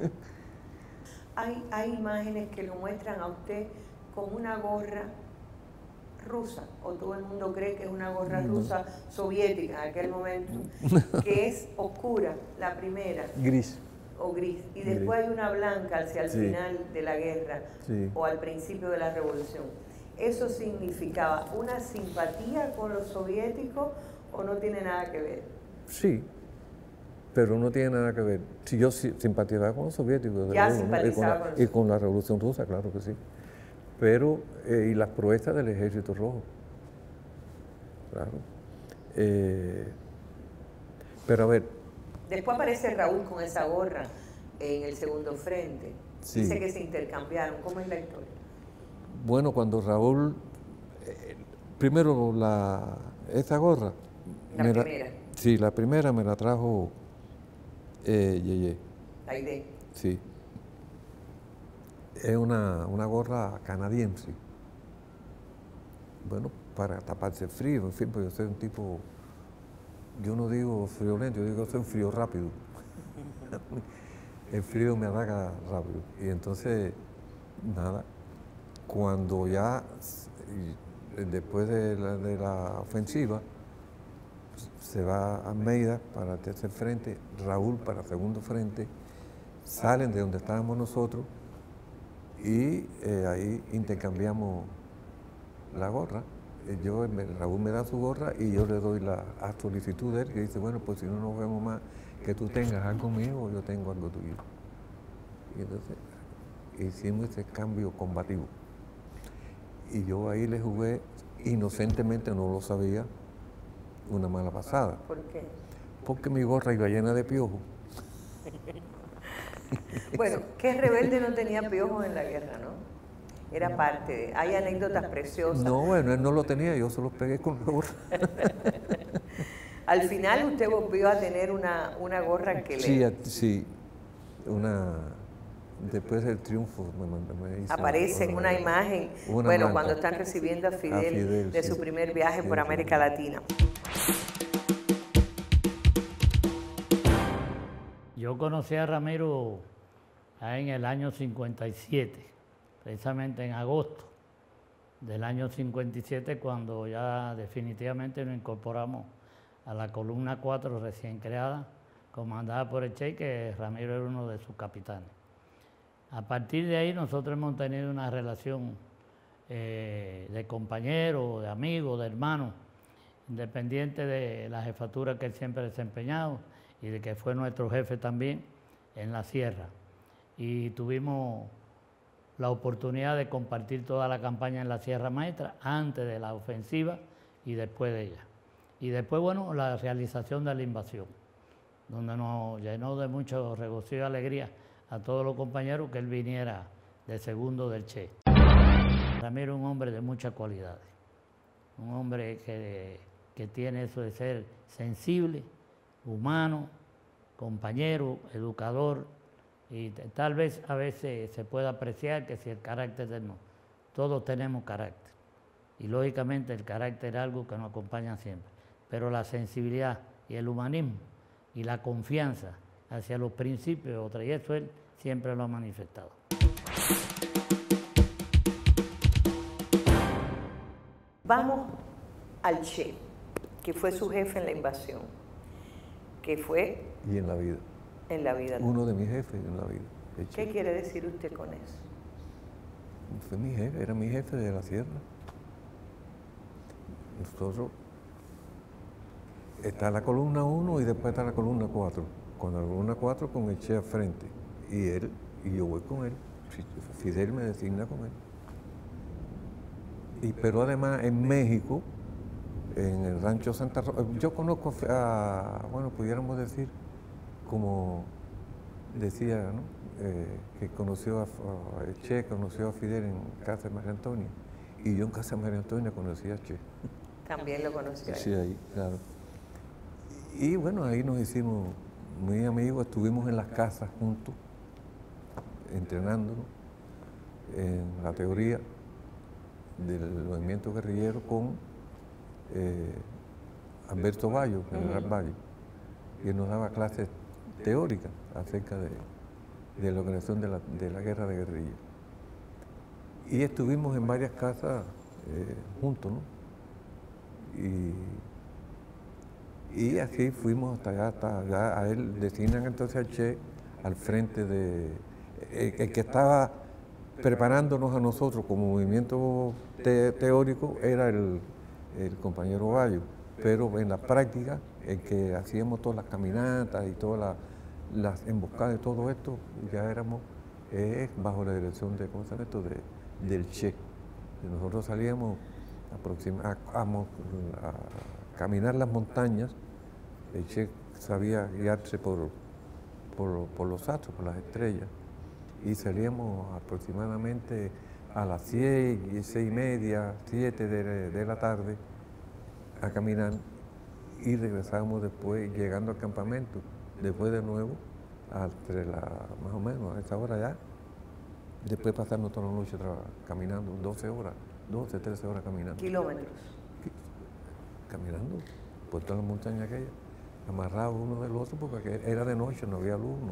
Hay imágenes que lo muestran a usted con una gorra rusa, o todo el mundo cree que es una gorra rusa soviética en aquel momento, que es oscura, la primera. Gris. O gris. Y después hay una blanca hacia el final de la guerra, o al principio de la revolución. ¿Eso significaba una simpatía con los soviéticos o no tiene nada que ver? Sí, pero no tiene nada que ver. Si yo simpatizaba con los soviéticos, ya simpatizaba con los y con la Revolución Rusa, claro que sí. pero, y las proezas del Ejército Rojo, claro. Pero a ver. Después aparece Raúl con esa gorra en el segundo frente. Sí. Dice que se intercambiaron. ¿Cómo es la historia? Bueno, cuando Raúl, primero esa gorra. La primera. Sí, la primera me la trajo Yeye. Aide. Sí. Es una gorra canadiense. Bueno, para taparse el frío, en fin, pues yo soy un tipo, yo no digo friolento, yo digo que soy un frío rápido. El frío me ataca rápido. Y entonces, nada, cuando ya, después de la ofensiva, se va a Almeida para tercer frente, Raúl para segundo frente, salen de donde estábamos nosotros y ahí intercambiamos la gorra. Raúl me da su gorra y yo le doy la solicitud de él, que dice, bueno, pues si no nos vemos más, que tú tengas algo mío o yo tengo algo tuyo. Y entonces hicimos ese cambio combativo. Y yo ahí le jugué, inocentemente, no lo sabía, una mala pasada. ¿Por qué? Porque mi gorra iba llena de piojos. Bueno, ¿qué rebelde no tenía piojos en la guerra, no? Era parte de... Hay anécdotas preciosas. No, bueno, él no lo tenía, yo se los pegué con la gorra. Al final usted volvió a tener una gorra que le... Sí, después del triunfo me hizo aparece en una imagen, bueno, cuando están recibiendo a Fidel de su primer viaje por América Latina. Yo conocí a Ramiro en el año 57, precisamente en agosto del año 57, cuando ya definitivamente nos incorporamos a la columna 4 recién creada, comandada por el Che, que Ramiro era uno de sus capitanes. A partir de ahí nosotros hemos tenido una relación de compañeros, de amigos, de hermanos, independiente de la jefatura que él siempre ha desempeñado y de que fue nuestro jefe también en la sierra. Y tuvimos la oportunidad de compartir toda la campaña en la Sierra Maestra, antes de la ofensiva y después de ella. Y después, bueno, la realización de la invasión, donde nos llenó de mucho regocijo y alegría a todos los compañeros que él viniera de segundo del Che. Ramiro es un hombre de muchas cualidades, un hombre que tiene eso de ser sensible, humano, compañero, educador, y tal vez a veces se pueda apreciar que si el carácter de no, todos tenemos carácter, y lógicamente el carácter es algo que nos acompaña siempre, pero la sensibilidad y el humanismo y la confianza hacia los principios, y eso él siempre lo ha manifestado. Vamos al Che, que fue su jefe en la invasión, que fue... Y en la vida. En la vida. Uno de mis jefes en la vida. ¿Qué quiere decir usted con eso? Fue mi jefe, era mi jefe de la sierra. Nosotros, está la columna 1 y después está la columna 4. Con la columna 4 con el Che al frente. Y yo voy con él. Fidel me designa con él. Pero además en México, en el rancho Santa Rosa, yo conozco bueno, pudiéramos decir, como decía, ¿no? Que conoció a Che, conoció a Fidel en casa de María Antonia, y yo en casa de María Antonia conocí a Che. También lo conoció. Sí, ahí, claro. Y bueno, ahí nos hicimos muy amigos, estuvimos en las casas juntos, entrenándonos en la teoría del movimiento guerrillero con Alberto Bayo, general Bayo, y él nos daba clases teóricas acerca de la organización de la guerra de guerrilla. Y estuvimos en varias casas juntos, ¿no? Y así fuimos hasta allá, a él designan entonces al Che al frente de... el que estaba preparándonos a nosotros como movimiento teórico era el compañero Bayo, pero en la práctica, el que hacíamos todas las caminatas y todas las emboscadas y todo esto, ya éramos bajo la dirección de, ¿cómo se llama esto?, del Che. Nosotros salíamos a caminar las montañas. El Che sabía guiarse por los astros, por las estrellas, y salíamos aproximadamente a las 6:30, 7 de la tarde a caminar, y regresábamos después, llegando al campamento, después de nuevo, más o menos a esa hora ya, después pasarnos toda la noche caminando, 12 horas, 12, 13 horas caminando. Kilómetros. Caminando por todas las montañas aquellas, amarrados uno del otro, porque era de noche, no había luz,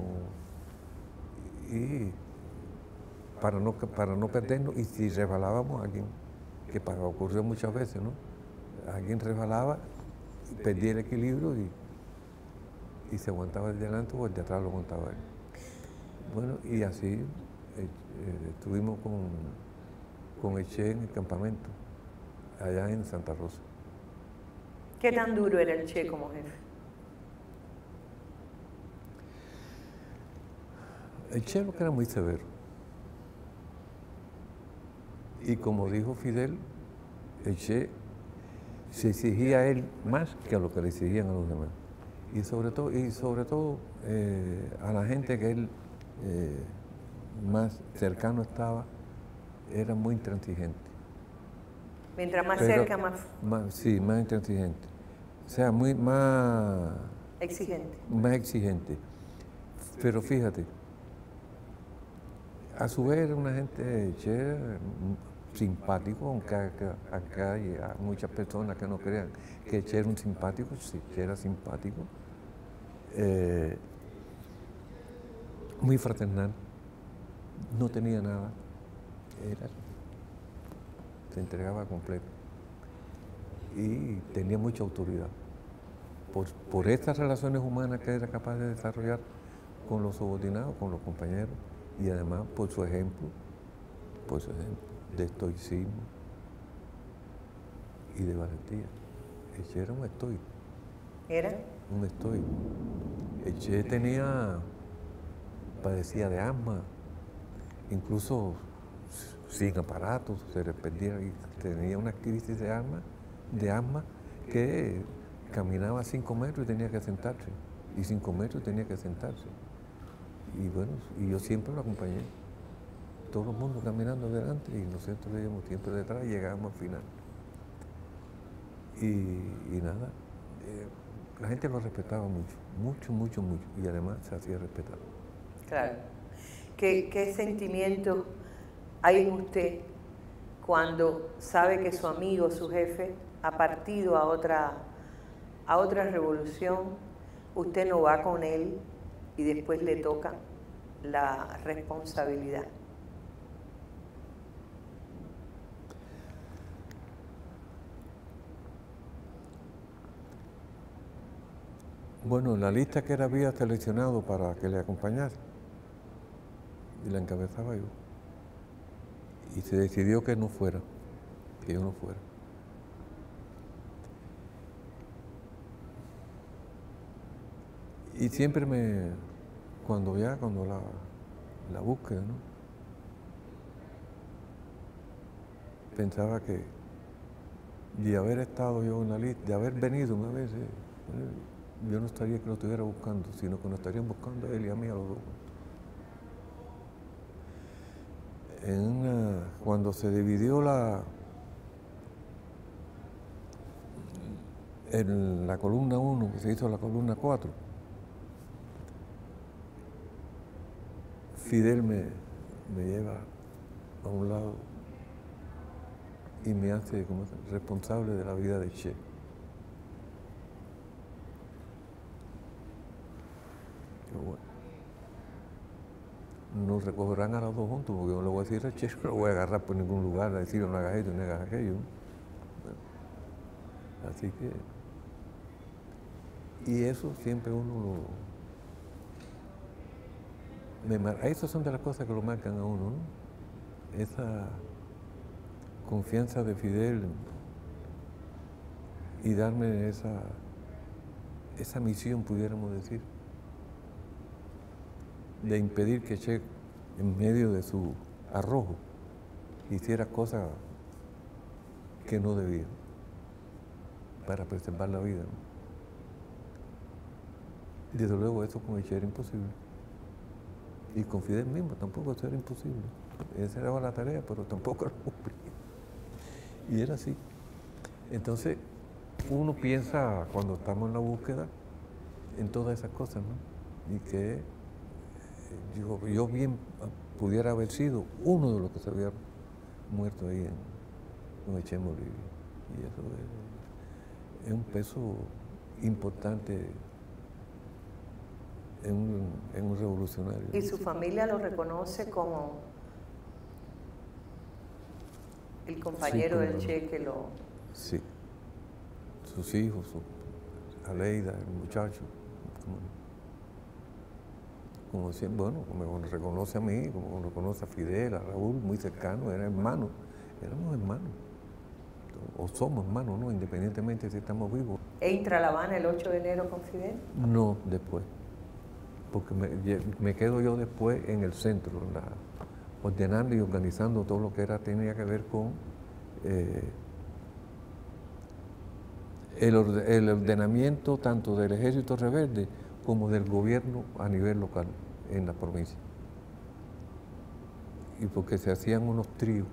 y para no perdernos, y si resbalábamos, que ocurrió muchas veces, ¿no? Alguien resbalaba, perdía el equilibrio y se aguantaba el de delante o el de atrás lo aguantaba él. Bueno, y así estuvimos con el Che en el campamento, allá en Santa Rosa. ¿Qué tan duro era el Che como jefe? El Che lo que era muy severo. Y como dijo Fidel, el Che se exigía a él más que a lo que le exigían a los demás. Y sobre todo a la gente que él más cercano estaba, era muy intransigente. Mientras más cerca, más... Sí, más intransigente. O sea, más exigente. Más exigente. Pero fíjate, a su vez era una gente Che, simpático, aunque acá hay muchas personas que no crean que Che era un simpático. Sí, Che era simpático, muy fraternal, no tenía nada, se entregaba completo y tenía mucha autoridad por estas relaciones humanas que era capaz de desarrollar con los subordinados, con los compañeros, y además por su ejemplo de estoicismo y de valentía. El Che era un estoico. ¿Era? Un estoico. El Che padecía de asma, incluso sin aparatos, se le perdía, y tenía una crisis de asma que caminaba 5 metros y tenía que sentarse, y 5 metros y tenía que sentarse. Y bueno, y yo siempre lo acompañé. Todo el mundo caminando delante y nosotros íbamos siempre detrás y llegábamos al final. Y nada, la gente lo respetaba mucho, y además se hacía respetar. Claro. ¿Qué sentimiento hay en usted cuando sabe que su amigo, su jefe, ha partido a otra revolución? Usted no va con él y después le toca la responsabilidad. Bueno, la lista que él había seleccionado para que le acompañara, y la encabezaba yo. Y se decidió que yo no fuera. Y siempre cuando la búsqueda, ¿no? Pensaba que de haber estado yo en la lista, de haber venido una vez, yo no estaría que lo estuviera buscando, sino que nos estarían buscando a él y a mí, a los dos. Cuando se dividió en la columna 1, que se hizo la columna 4, Fidel me lleva a un lado y me hace como responsable de la vida de Che. Bueno, nos recogerán a los dos juntos, porque yo no le voy a decir a Che, no lo voy a agarrar por ningún lugar, a decirle no hagas esto, no hagas aquello. Bueno, así que, y eso siempre uno esas son de las cosas que lo marcan a uno, ¿no? Esa confianza de Fidel y darme esa misión, pudiéramos decir, de impedir que Che, en medio de su arrojo, hiciera cosas que no debían para preservar la vida, ¿no? Desde luego eso con Eche era imposible. Y con Fidel mismo tampoco eso era imposible. Esa era la tarea, pero tampoco la cumplía. Y era así. Entonces, uno piensa cuando estamos en la búsqueda en todas esas cosas, ¿no? Y que yo bien pudiera haber sido uno de los que se había muerto ahí en Eche en Bolivia. Y eso es un peso importante en un revolucionario. ¿Y su familia lo reconoce como el compañero Sí, del Che que lo... Sí. Sus hijos, Aleida, el muchacho, como siempre, bueno, como me reconoce a mí, como me reconoce a Fidel, a Raúl, muy cercano, eran hermanos, éramos hermanos, o somos hermanos, ¿no? Independientemente si estamos vivos. ¿Entra a La Habana el 8 de enero con Fidel? No, después, porque me quedo yo después en el centro, ordenando y organizando todo lo que tenía que ver con el ordenamiento tanto del ejército rebelde como del gobierno a nivel local en la provincia. Y porque se hacían unos tríos,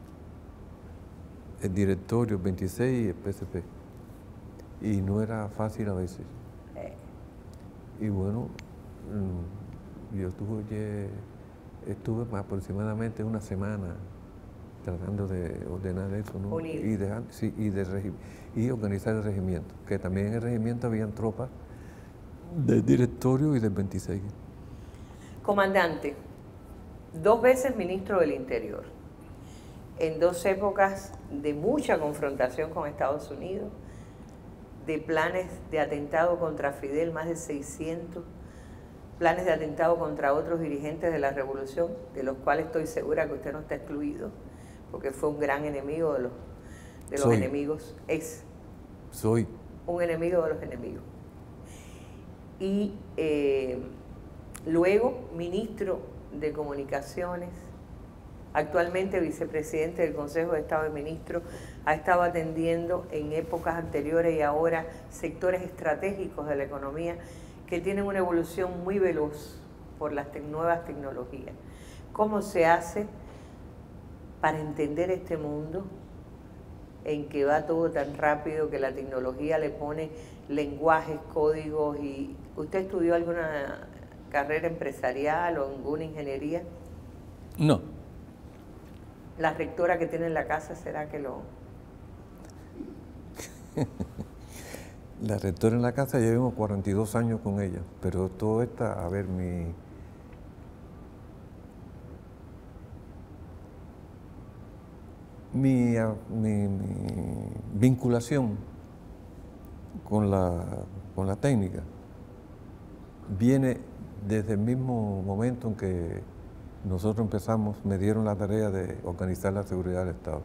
el directorio, el 26 y el PSP. Y no era fácil a veces. Y bueno, yo estuve aproximadamente una semana tratando de ordenar eso, ¿no? Y organizar el regimiento, que también en el regimiento habían tropas del directorio y del 26. Comandante, 2 veces ministro del Interior, en 2 épocas de mucha confrontación con Estados Unidos, de planes de atentado contra Fidel, más de 600, planes de atentado contra otros dirigentes de la revolución, de los cuales estoy segura que usted no está excluido, porque fue un gran enemigo de los enemigos. Soy un enemigo de los enemigos. Y luego ministro de Comunicaciones, actualmente vicepresidente del Consejo de Estado de Ministros, ha estado atendiendo en épocas anteriores y ahora sectores estratégicos de la economía que tienen una evolución muy veloz por las nuevas tecnologías. ¿Cómo se hace para entender este mundo en que va todo tan rápido, que la tecnología le pone lenguajes, códigos? Y ¿usted estudió alguna carrera empresarial o alguna ingeniería? No. ¿La rectora que tiene en la casa será que lo...? La rectora en la casa, llevamos 42 años con ella, pero todo está, a ver, mi vinculación con la técnica viene desde el mismo momento en que nosotros empezamos, me dieron la tarea de organizar la seguridad del Estado.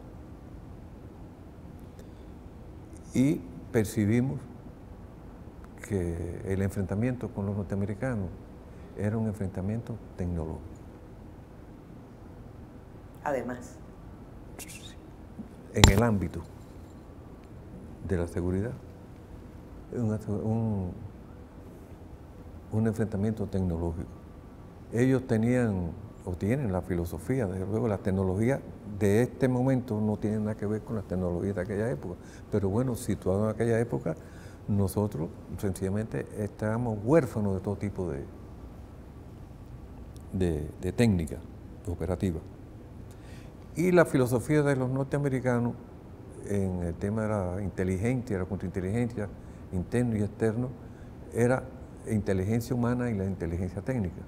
Y percibimos que el enfrentamiento con los norteamericanos era un enfrentamiento tecnológico. Además. En el ámbito de la seguridad, un enfrentamiento tecnológico. Ellos tenían o tienen la filosofía, desde luego las tecnologías de este momento no tienen nada que ver con las tecnologías de aquella época, pero bueno, situados en aquella época, nosotros sencillamente estábamos huérfanos de todo tipo de técnica operativa. Y la filosofía de los norteamericanos en el tema de la inteligencia, la contrainteligencia, interno y externo, era inteligencia humana y la inteligencia técnica.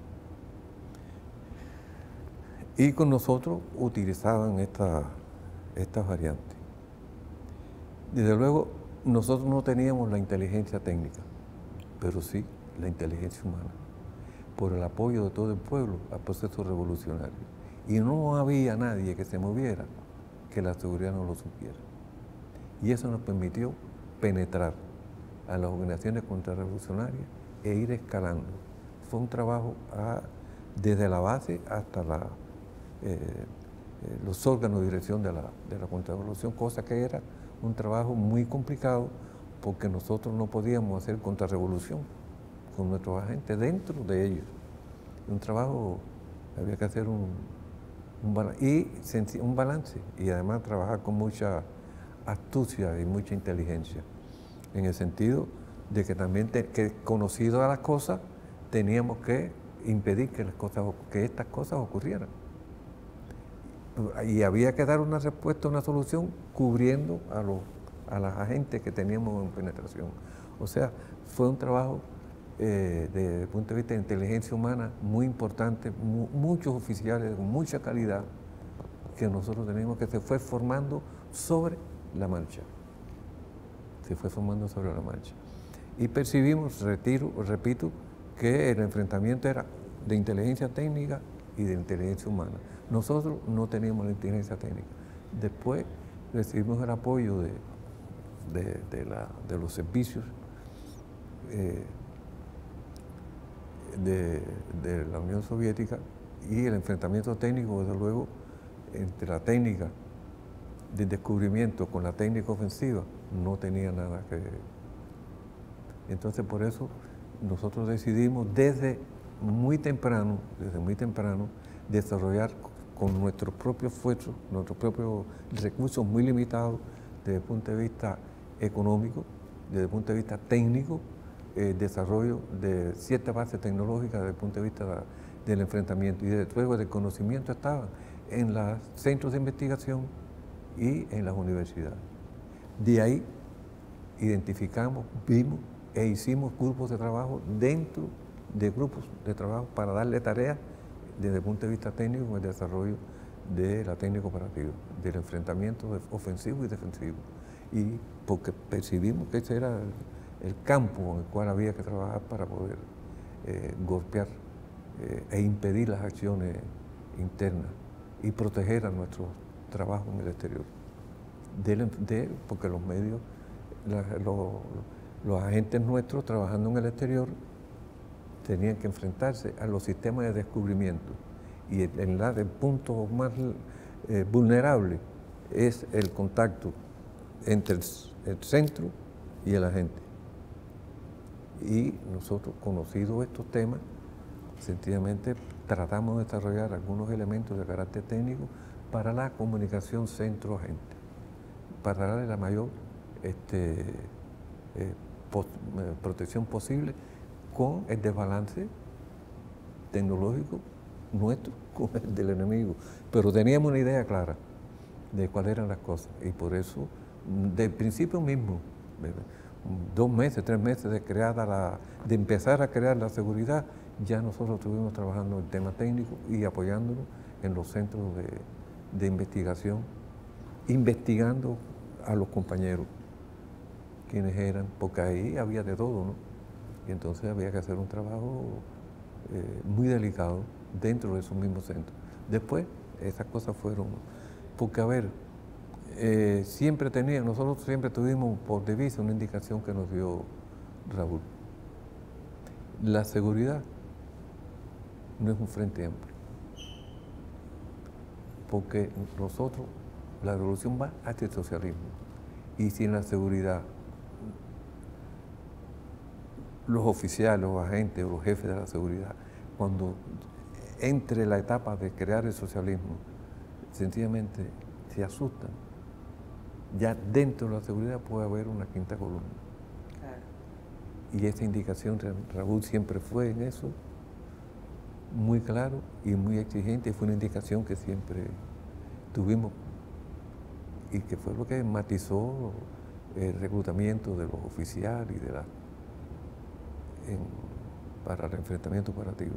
Y con nosotros utilizaban estas variantes. Desde luego, nosotros no teníamos la inteligencia técnica, pero sí la inteligencia humana, por el apoyo de todo el pueblo al proceso revolucionario. Y no había nadie que se moviera que la seguridad no lo supiera. Y eso nos permitió penetrar a las organizaciones contrarrevolucionarias e ir escalando. Fue un trabajo desde la base hasta los órganos de dirección de la contrarrevolución, cosa que era un trabajo muy complicado porque nosotros no podíamos hacer contrarrevolución con nuestros agentes dentro de ellos. Un trabajo, había que hacer un balance y además trabajar con mucha astucia y mucha inteligencia, en el sentido de que también, conocido a las cosas, teníamos que impedir que estas cosas ocurrieran. Y había que dar una respuesta, una solución, cubriendo a las agentes que teníamos en penetración. O sea, fue un trabajo desde el punto de vista de inteligencia humana muy importante, muchos oficiales con mucha calidad que nosotros teníamos, que se fue formando sobre la marcha. Se fue formando sobre la marcha. Y percibimos, repito, que el enfrentamiento era de inteligencia técnica y de inteligencia humana. Nosotros no teníamos la inteligencia técnica. Después recibimos el apoyo de los servicios de la Unión Soviética, y el enfrentamiento técnico, desde luego, entre la técnica de descubrimiento con la técnica ofensiva, no tenía nada que ver. Entonces, por eso nosotros decidimos desde muy temprano, desarrollar con nuestros propios esfuerzos, nuestros propios recursos muy limitados desde el punto de vista económico, desde el punto de vista técnico, desarrollo de cierta base tecnológica desde el punto de vista del enfrentamiento, y desde luego del conocimiento estaba en los centros de investigación y en las universidades. De ahí identificamos, vimos e hicimos grupos de trabajo dentro de grupos de trabajo para darle tareas desde el punto de vista técnico en el desarrollo de la técnica operativa, del enfrentamiento ofensivo y defensivo. Y porque percibimos que ese era el campo en el cual había que trabajar para poder golpear e impedir las acciones internas y proteger a nuestro trabajo en el exterior. Porque los medios, los agentes nuestros trabajando en el exterior tenían que enfrentarse a los sistemas de descubrimiento, y el punto más vulnerable es el contacto entre el centro y el agente. Y nosotros, conocidos estos temas, sencillamente tratamos de desarrollar algunos elementos de carácter técnico para la comunicación centro-agente, para darle la mayor protección posible con el desbalance tecnológico nuestro con el del enemigo. Pero teníamos una idea clara de cuáles eran las cosas, y por eso, del principio mismo, 2 meses, 3 meses de empezar a crear la seguridad, ya nosotros estuvimos trabajando el tema técnico y apoyándonos en los centros de investigación, investigando a los compañeros, quienes eran, porque ahí había de todo, ¿no? Y entonces había que hacer un trabajo muy delicado dentro de esos mismos centros. Después, esas cosas fueron, porque a ver, nosotros siempre tuvimos por devisa una indicación que nos dio Raúl. La seguridad no es un frente amplio, porque la revolución va hacia el socialismo, y sin la seguridad, los oficiales, los agentes o los jefes de la seguridad, cuando entre la etapa de crear el socialismo, sencillamente se asustan. Ya dentro de la seguridad puede haber una quinta columna. Claro. Y esa indicación, Raúl siempre fue en eso muy claro y muy exigente, y fue una indicación que siempre tuvimos y que fue lo que matizó el reclutamiento de los oficiales y para el enfrentamiento operativo.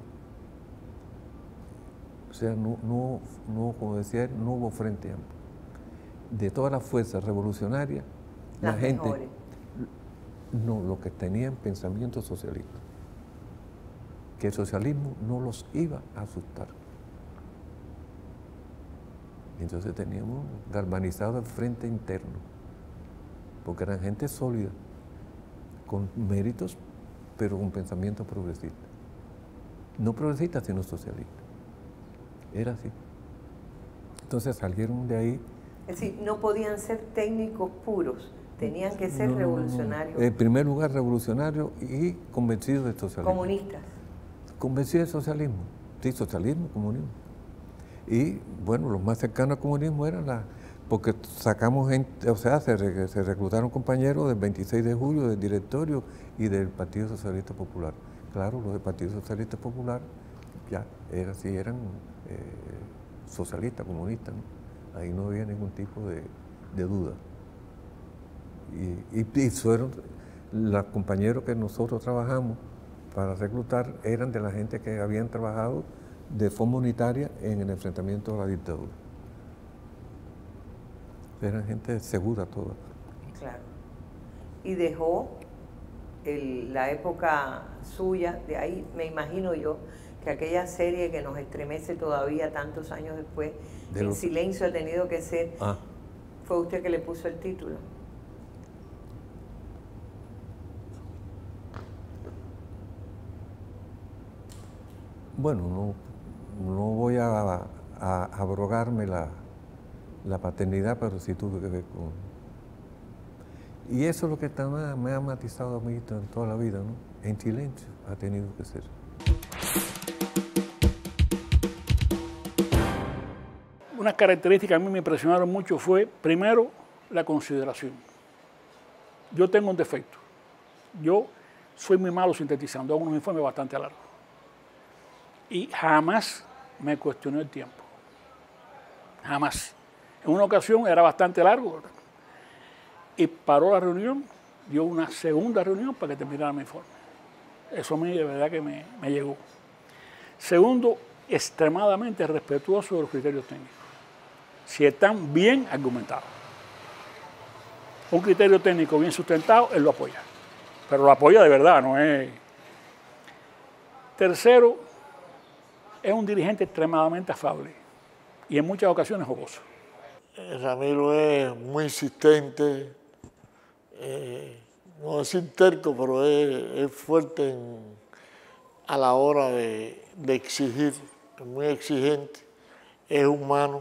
O sea, como decía él, no hubo frente amplio. De todas las fuerzas revolucionarias, la gente, los que tenían pensamiento socialista, que el socialismo no los iba a asustar. Entonces teníamos galvanizado el frente interno, porque eran gente sólida, con méritos, pero con pensamiento progresista. No progresista, sino socialista. Era así. Entonces salieron de ahí. Es decir, no podían ser técnicos puros, tenían que ser revolucionarios. En primer lugar, revolucionarios y convencidos del socialismo. Comunistas. Convencidos del socialismo, sí, socialismo, comunismo. Y bueno, los más cercanos al comunismo eran porque sacamos gente, o sea, se reclutaron compañeros del 26 de julio, del directorio y del Partido Socialista Popular. Claro, los del Partido Socialista Popular ya eran socialistas, comunistas, ¿no? Ahí no había ningún tipo de duda. Y fueron los compañeros que nosotros trabajamos para reclutar, eran de la gente que habían trabajado de forma unitaria en el enfrentamiento a la dictadura. Eran gente segura toda. Claro. Y dejó la época suya, de ahí me imagino yo, que aquella serie que nos estremece todavía tantos años después, En silencio ha tenido que ser, fue usted que le puso el título. Bueno, no voy a abrogarme la paternidad, pero sí tuve que ver con... Y eso es lo que me ha matizado a mí en toda la vida, ¿no? En silencio ha tenido que ser. Unas características que a mí me impresionaron mucho fue, primero, la consideración. Yo tengo un defecto. Yo soy muy malo sintetizando, hago unos informes bastante largos. Y jamás me cuestioné el tiempo. Jamás. En una ocasión era bastante largo, ¿verdad? Y paró la reunión, dio una segunda reunión para que terminara mi informe. Eso a mí de verdad que me llegó. Segundo, extremadamente respetuoso de los criterios técnicos. Si están bien argumentados. Un criterio técnico bien sustentado, él lo apoya. Pero lo apoya de verdad, no es... Tercero, es un dirigente extremadamente afable y en muchas ocasiones jocoso. Ramiro es muy insistente, no decir terco, pero es fuerte a la hora de exigir, es muy exigente, es humano.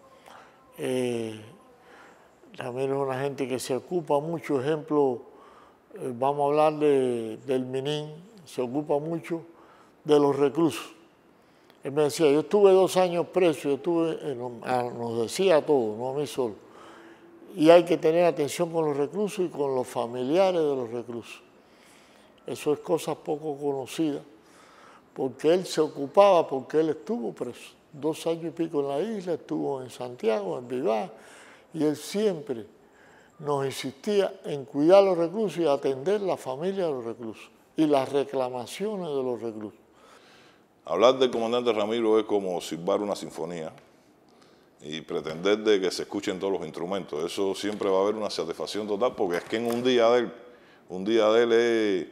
Ramiro es una gente que se ocupa mucho, ejemplo, vamos a hablar del Minin, se ocupa mucho de los reclusos. Él me decía, yo estuve 2 años preso, nos decía a todos, no a mí solo. Y hay que tener atención con los reclusos y con los familiares de los reclusos. Eso es cosa poco conocida, porque él se ocupaba, porque él estuvo preso. 2 años y pico en la isla, estuvo en Santiago, en Vivá, y él siempre nos insistía en cuidar a los reclusos y atender la familia de los reclusos y las reclamaciones de los reclusos. Hablar del comandante Ramiro es como silbar una sinfonía y pretender de que se escuchen todos los instrumentos. Eso siempre va a haber una satisfacción total, porque es que en un día de él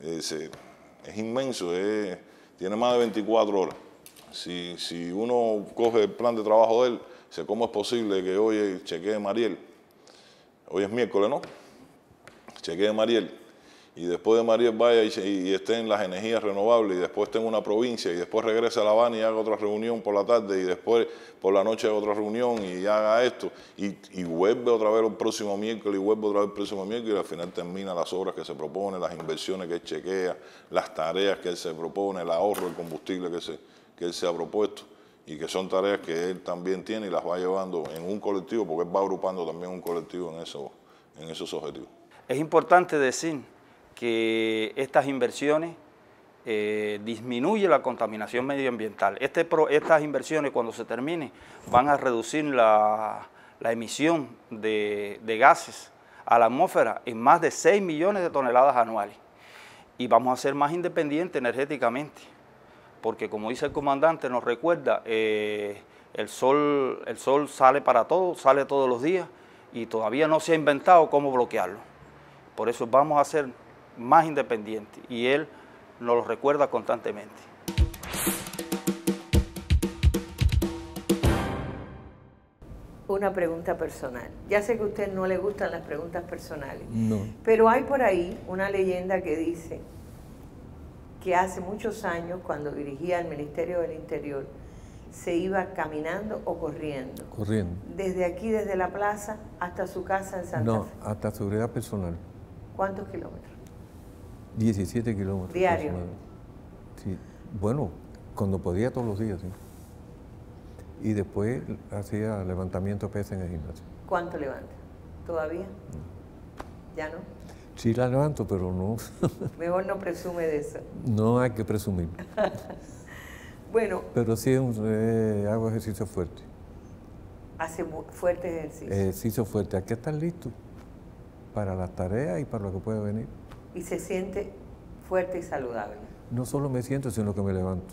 es inmenso, tiene más de 24 horas. Si uno coge el plan de trabajo de él, ¿cómo es posible que hoy chequee Mariel? Hoy es miércoles, ¿no? Chequee Mariel. Y después de Mariel vaya y esté en las energías renovables, y después esté en una provincia, y después regrese a La Habana y haga otra reunión por la tarde, y después por la noche haga otra reunión y haga esto, y vuelve otra vez el próximo miércoles, y vuelve otra vez el próximo miércoles, y al final termina las obras que se propone, las inversiones que él chequea, las tareas que él se propone, el ahorro del combustible que él se ha propuesto, y que son tareas que él también tiene y las va llevando en un colectivo, porque él va agrupando también un colectivo en esos objetivos. Es importante decir que estas inversiones disminuyen la contaminación medioambiental. Estas inversiones, cuando se terminen, van a reducir la emisión de gases a la atmósfera en más de 6 millones de toneladas anuales. Y vamos a ser más independientes energéticamente, porque como dice el comandante, nos recuerda, el sol sale para todos, sale todos los días, y todavía no se ha inventado cómo bloquearlo. Por eso vamos a ser más independientes, y él nos lo recuerda constantemente. Una pregunta personal. Ya sé que a usted no le gustan las preguntas personales, No. pero hay por ahí una leyenda que dice que hace muchos años, cuando dirigía el Ministerio del Interior, se iba caminando o corriendo. Corriendo. Desde aquí, desde la plaza, hasta su casa en Santa No, Fe. hasta seguridad personal. ¿Cuántos kilómetros? 17 kilómetros. ¿Diario? Sí. Bueno, cuando podía todos los días, sí. Y después hacía levantamiento de pesas en el gimnasio. ¿Cuánto levanta? ¿Todavía? ¿Ya no? Sí la levanto, pero no. Mejor no presume de eso. No hay que presumir. Bueno, Pero sí hago ejercicio fuerte. hace fuerte ejercicio. Ejercicio fuerte. Hay que estar listo para las tareas y para lo que pueda venir. Y se siente fuerte y saludable. No solo me siento, sino que me levanto.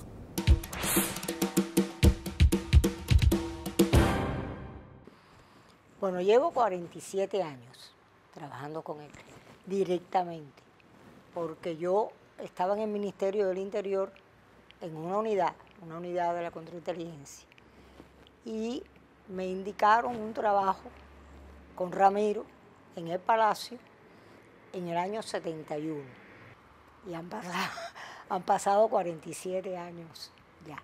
Bueno, llevo 47 años trabajando con él directamente, porque yo estaba en el Ministerio del Interior en una unidad de la contrainteligencia, y me indicaron un trabajo con Ramiro en el Palacio en el año 71, y han pasado 47 años ya.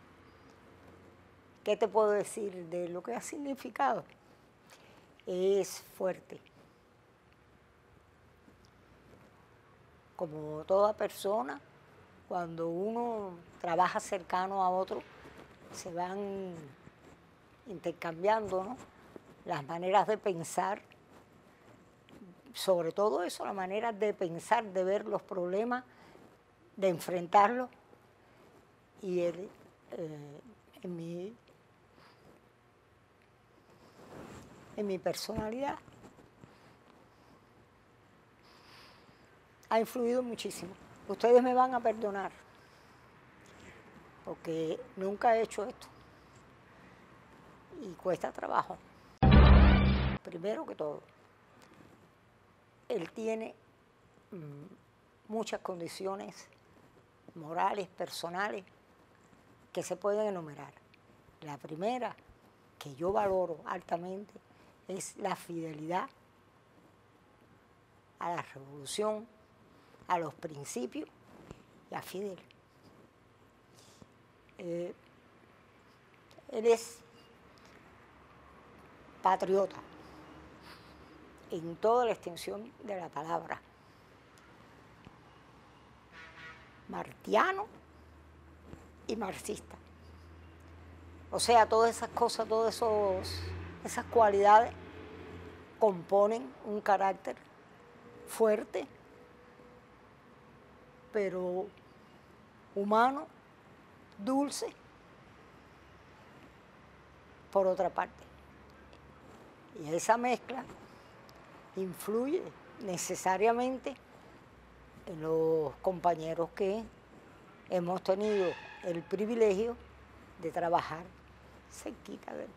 ¿Qué te puedo decir de lo que ha significado? Es fuerte. Como toda persona, cuando uno trabaja cercano a otro, se van intercambiando, ¿no?, las maneras de pensar, sobre todo eso, la manera de pensar, de ver los problemas, de enfrentarlos. Y él, en mi personalidad, ha influido muchísimo. Ustedes me van a perdonar, porque nunca he hecho esto y cuesta trabajo. Primero que todo, él tiene muchas condiciones morales, personales, que se pueden enumerar. La primera, que yo valoro altamente, es la fidelidad a la revolución, a los principios y a Fidel. Él es patriota en toda la extensión de la palabra, martiano y marxista. O sea, todas esas cosas, esas cualidades componen un carácter fuerte, pero humano, dulce, por otra parte. Y esa mezcla influye necesariamente en los compañeros que hemos tenido el privilegio de trabajar cerquita de él.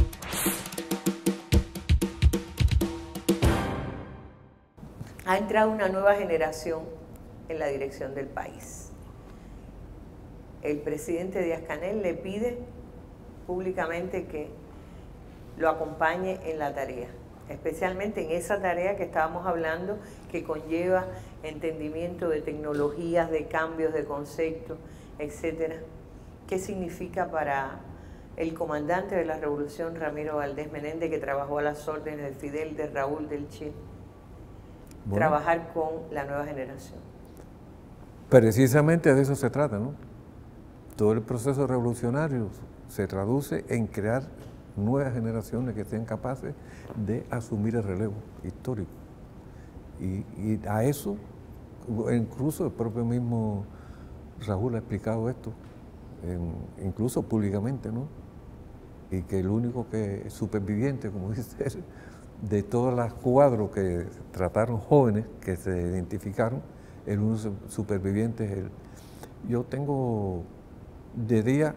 Ha entrado una nueva generación en la dirección del país. El presidente Díaz-Canel le pide públicamente que lo acompañe en la tarea, especialmente en esa tarea que estábamos hablando, que conlleva entendimiento de tecnologías, de cambios de conceptos, etcétera. ¿Qué significa para el comandante de la revolución, Ramiro Valdés Menéndez, que trabajó a las órdenes de Fidel, de Raúl, del Che, trabajar con la nueva generación? Precisamente de eso se trata, ¿no? Todo el proceso revolucionario se traduce en crear nuevas generaciones que sean capaces de asumir el relevo histórico. Y a eso, incluso el propio mismo Raúl ha explicado esto, incluso públicamente, ¿no? Y que el único superviviente, como dice él, de todos los cuadros que trataron jóvenes, que se identificaron, el único superviviente es él. Yo tengo de día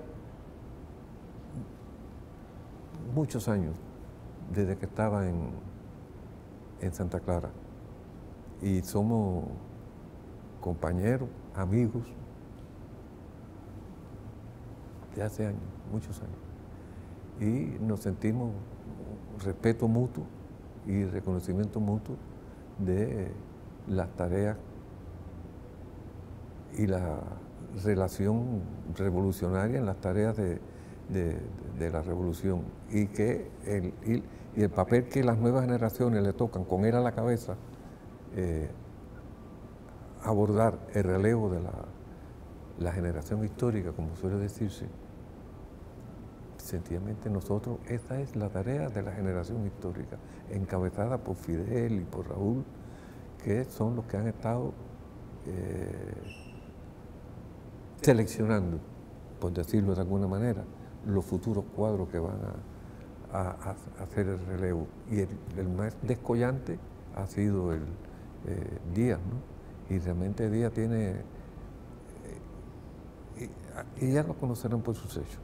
muchos años, desde que estaba en Santa Clara, y somos compañeros, amigos, de hace años, muchos años, y nos sentimos respeto mutuo y reconocimiento mutuo de las tareas y la relación revolucionaria en las tareas de de la revolución, y que el papel que las nuevas generaciones le tocan, con él a la cabeza, abordar el relevo de la generación histórica, como suele decirse. Sencillamente nosotros, esta es la tarea de la generación histórica, encabezada por Fidel y por Raúl, que son los que han estado seleccionando, por decirlo de alguna manera, los futuros cuadros que van a hacer el relevo. Y el más descollante ha sido el Díaz, ¿no? Y realmente Díaz tiene, y ya lo conocerán por su sello,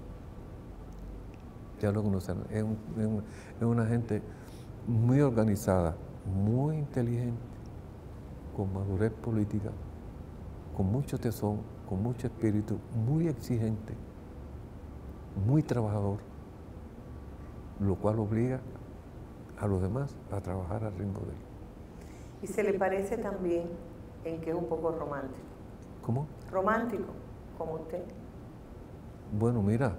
ya lo conocerán, es una gente muy organizada, muy inteligente, con madurez política, con mucho tesón, con mucho espíritu, muy exigente, muy trabajador, lo cual obliga a los demás a trabajar al ritmo de él. ¿Y se le parece también en que es un poco romántico? ¿Cómo? Romántico, como usted. Bueno, mira,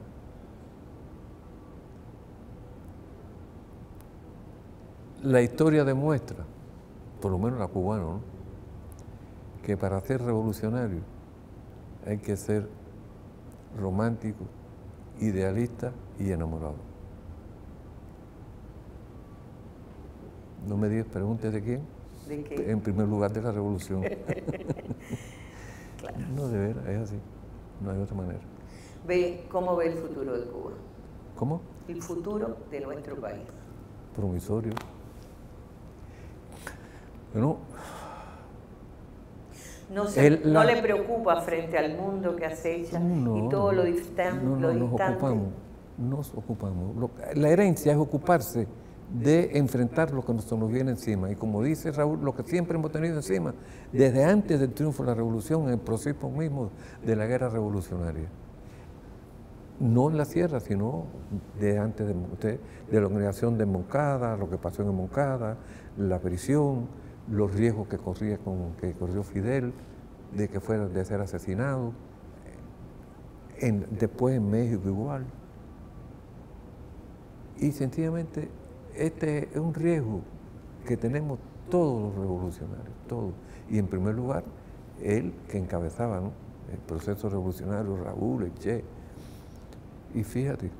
la historia demuestra, por lo menos la cubana, ¿no?, que para ser revolucionario hay que ser romántico, idealista y enamorado. No me digas, pregunte de quién. ¿De qué? En primer lugar, de la revolución. Claro. No, de veras, es así. No hay otra manera. ¿Cómo ve el futuro de Cuba? ¿Cómo? El futuro de nuestro país. Promisorio. Bueno, no le preocupa frente al mundo que acecha y todo lo distante. Nos ocupamos. La herencia es ocuparse de enfrentar lo que nos viene encima. Y como dice Raúl, lo que siempre hemos tenido encima, desde antes del triunfo de la revolución, en el proceso mismo de la guerra revolucionaria. No en la sierra, sino de antes de la organización de Moncada, lo que pasó en Moncada, la prisión, los riesgos que corrió Fidel, de ser asesinado, después en México igual. Y sencillamente este es un riesgo que tenemos todos los revolucionarios, todos. Y en primer lugar, él que encabezaba, ¿no?, el proceso revolucionario, Raúl, el Che. Y fíjate,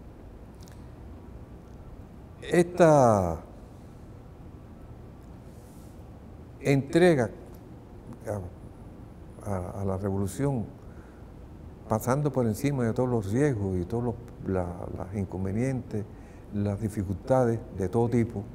esta entrega a la revolución, pasando por encima de todos los riesgos y todos los inconvenientes, las dificultades de todo tipo,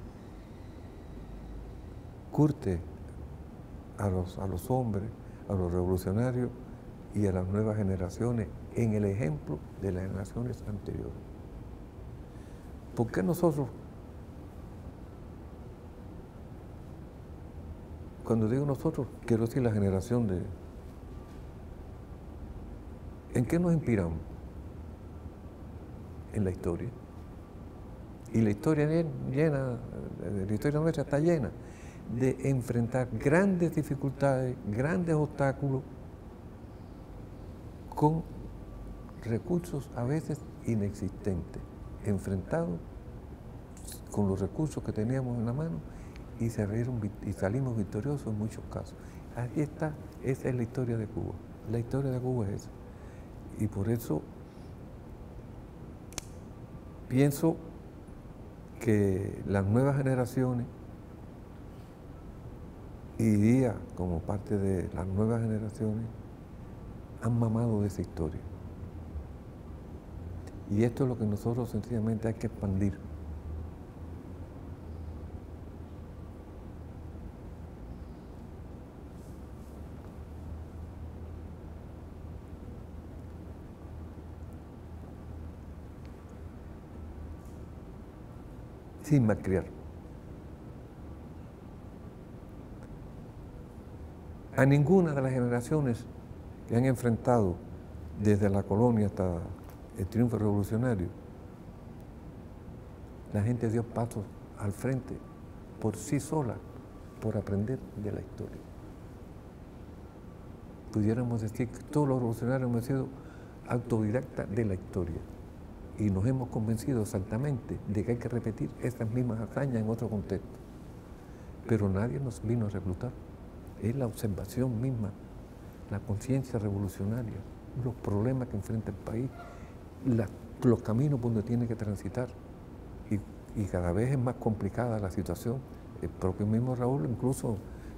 curte a los hombres, a los revolucionarios y a las nuevas generaciones en el ejemplo de las generaciones anteriores. ¿Por qué nosotros, cuando digo nosotros, quiero decir la generación ¿en qué nos inspiramos? En la historia. Y la historia la historia nuestra está llena de enfrentar grandes dificultades, grandes obstáculos, con recursos a veces inexistentes, enfrentados con los recursos que teníamos en la mano y salimos victoriosos en muchos casos. Ahí está, esa es la historia de Cuba. La historia de Cuba es esa. Y por eso pienso que las nuevas generaciones, y Díaz como parte de las nuevas generaciones, han mamado de esa historia. Y esto es lo que nosotros sencillamente hay que expandir. Sin malcriar. A ninguna de las generaciones que han enfrentado desde la colonia hasta el triunfo revolucionario, la gente dio pasos al frente por sí sola, por aprender de la historia. Pudiéramos decir que todos los revolucionarios hemos sido autodidactas de la historia. y nos hemos convencido exactamente de que hay que repetir estas mismas hazañas en otro contexto. Pero nadie nos vino a reclutar. Es la observación misma, la conciencia revolucionaria, los problemas que enfrenta el país, los caminos por donde tiene que transitar. Y cada vez es más complicada la situación. El propio mismo Raúl incluso,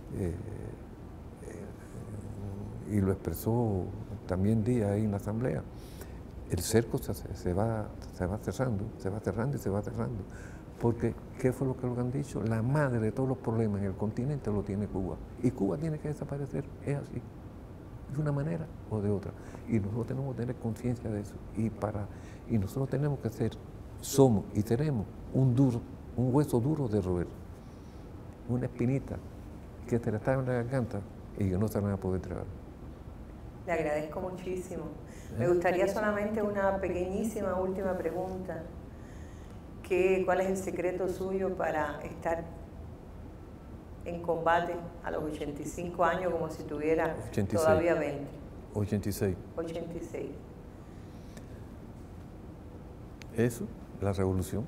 y lo expresó también Díaz ahí en la asamblea, el cerco se va cerrando y se va cerrando. Porque, ¿qué fue lo que han dicho? La madre de todos los problemas en el continente lo tiene Cuba. Y Cuba tiene que desaparecer, es así, de una manera o de otra. Y nosotros tenemos que tener conciencia de eso. Y nosotros tenemos que ser, somos y tenemos un hueso duro de roer, una espinita que te la está en la garganta y que no se la van a poder tragar. Le agradezco muchísimo. Me gustaría solamente una pequeñísima última pregunta. ¿Cuál es el secreto suyo para estar en combate a los 85 años como si tuviera 86. Todavía 20? 86. 86. Eso, la revolución.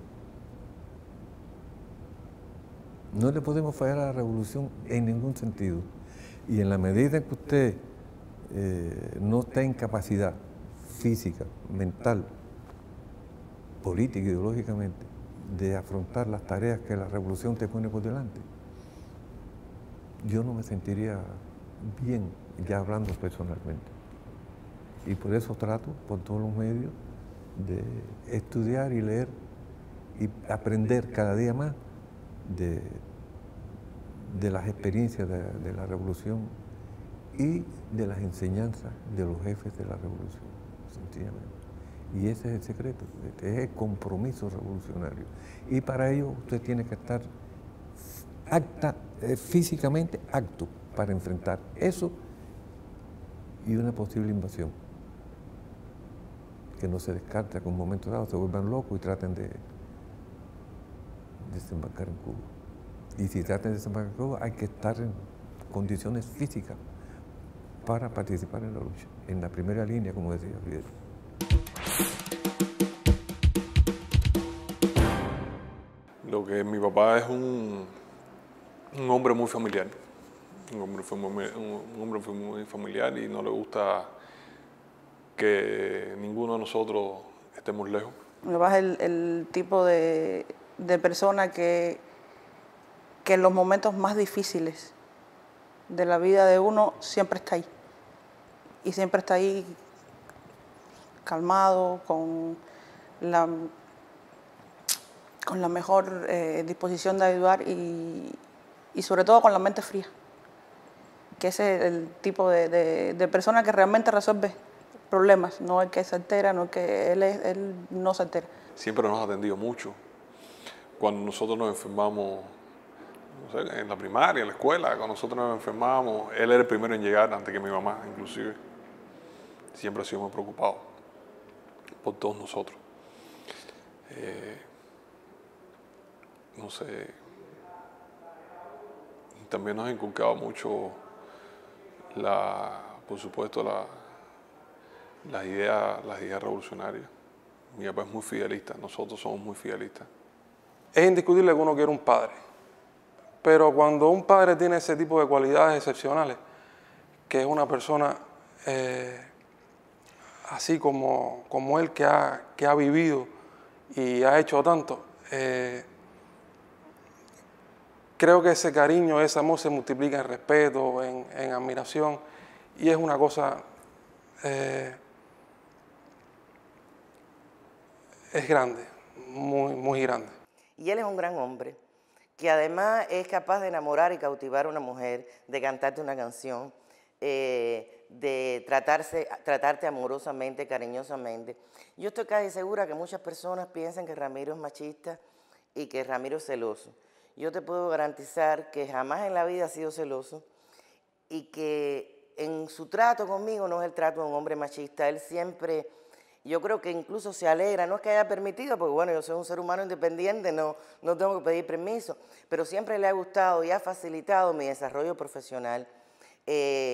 No le podemos fallar a la revolución en ningún sentido. Y en la medida en que usted no está en capacidad física, mental, política, ideológicamente, de afrontar las tareas que la revolución te pone por delante, yo no me sentiría bien, ya hablando personalmente. Y por eso trato, por todos los medios, de estudiar y leer y aprender cada día más de las experiencias de la revolución y de las enseñanzas de los jefes de la revolución, sencillamente. Y ese es el secreto, es el compromiso revolucionario. Y para ello usted tiene que estar físicamente apto para enfrentar eso y una posible invasión. Que no se descarte que en un momento dado se vuelvan locos y traten de desembarcar en Cuba. Y si tratan de desembarcar en Cuba, hay que estar en condiciones físicas para participar en la lucha, en la primera línea, como decía Fidel. Lo que mi papá es un hombre muy familiar, un hombre muy familiar y no le gusta que ninguno de nosotros estemos lejos. Mi papá es el tipo de persona que en los momentos más difíciles de la vida de uno siempre está ahí. Y siempre está ahí calmado, con la mejor disposición de ayudar y sobre todo con la mente fría. Que ese es el tipo de persona que realmente resuelve problemas, no el que se altera, no el que él no se altera. Siempre nos ha atendido mucho. Cuando nosotros nos enfermamos, no sé, en la primaria, en la escuela, cuando nosotros nos enfermábamos, él era el primero en llegar antes que mi mamá, inclusive. Siempre ha sido muy preocupado por todos nosotros. No sé, también nos ha inculcado mucho, por supuesto, las ideas revolucionarias. Mi papá es muy fidelista, nosotros somos muy fidelistas. Es indiscutible que uno quiere un padre, pero cuando un padre tiene ese tipo de cualidades excepcionales, que es una persona así como él que ha vivido y ha hecho tanto, creo que ese cariño, ese amor se multiplica en respeto, en admiración, y es una cosa, es grande, muy, muy grande. Y él es un gran hombre, que además es capaz de enamorar y cautivar a una mujer, de cantarte una canción, de tratarte amorosamente, cariñosamente. Yo estoy casi segura que muchas personas piensan que Ramiro es machista y que Ramiro es celoso. Yo te puedo garantizar que jamás en la vida ha sido celoso y que en su trato conmigo no es el trato de un hombre machista. Él siempre, yo creo que incluso se alegra, no es que haya permitido, porque bueno, yo soy un ser humano independiente, no tengo que pedir permiso, pero siempre le ha gustado y ha facilitado mi desarrollo profesional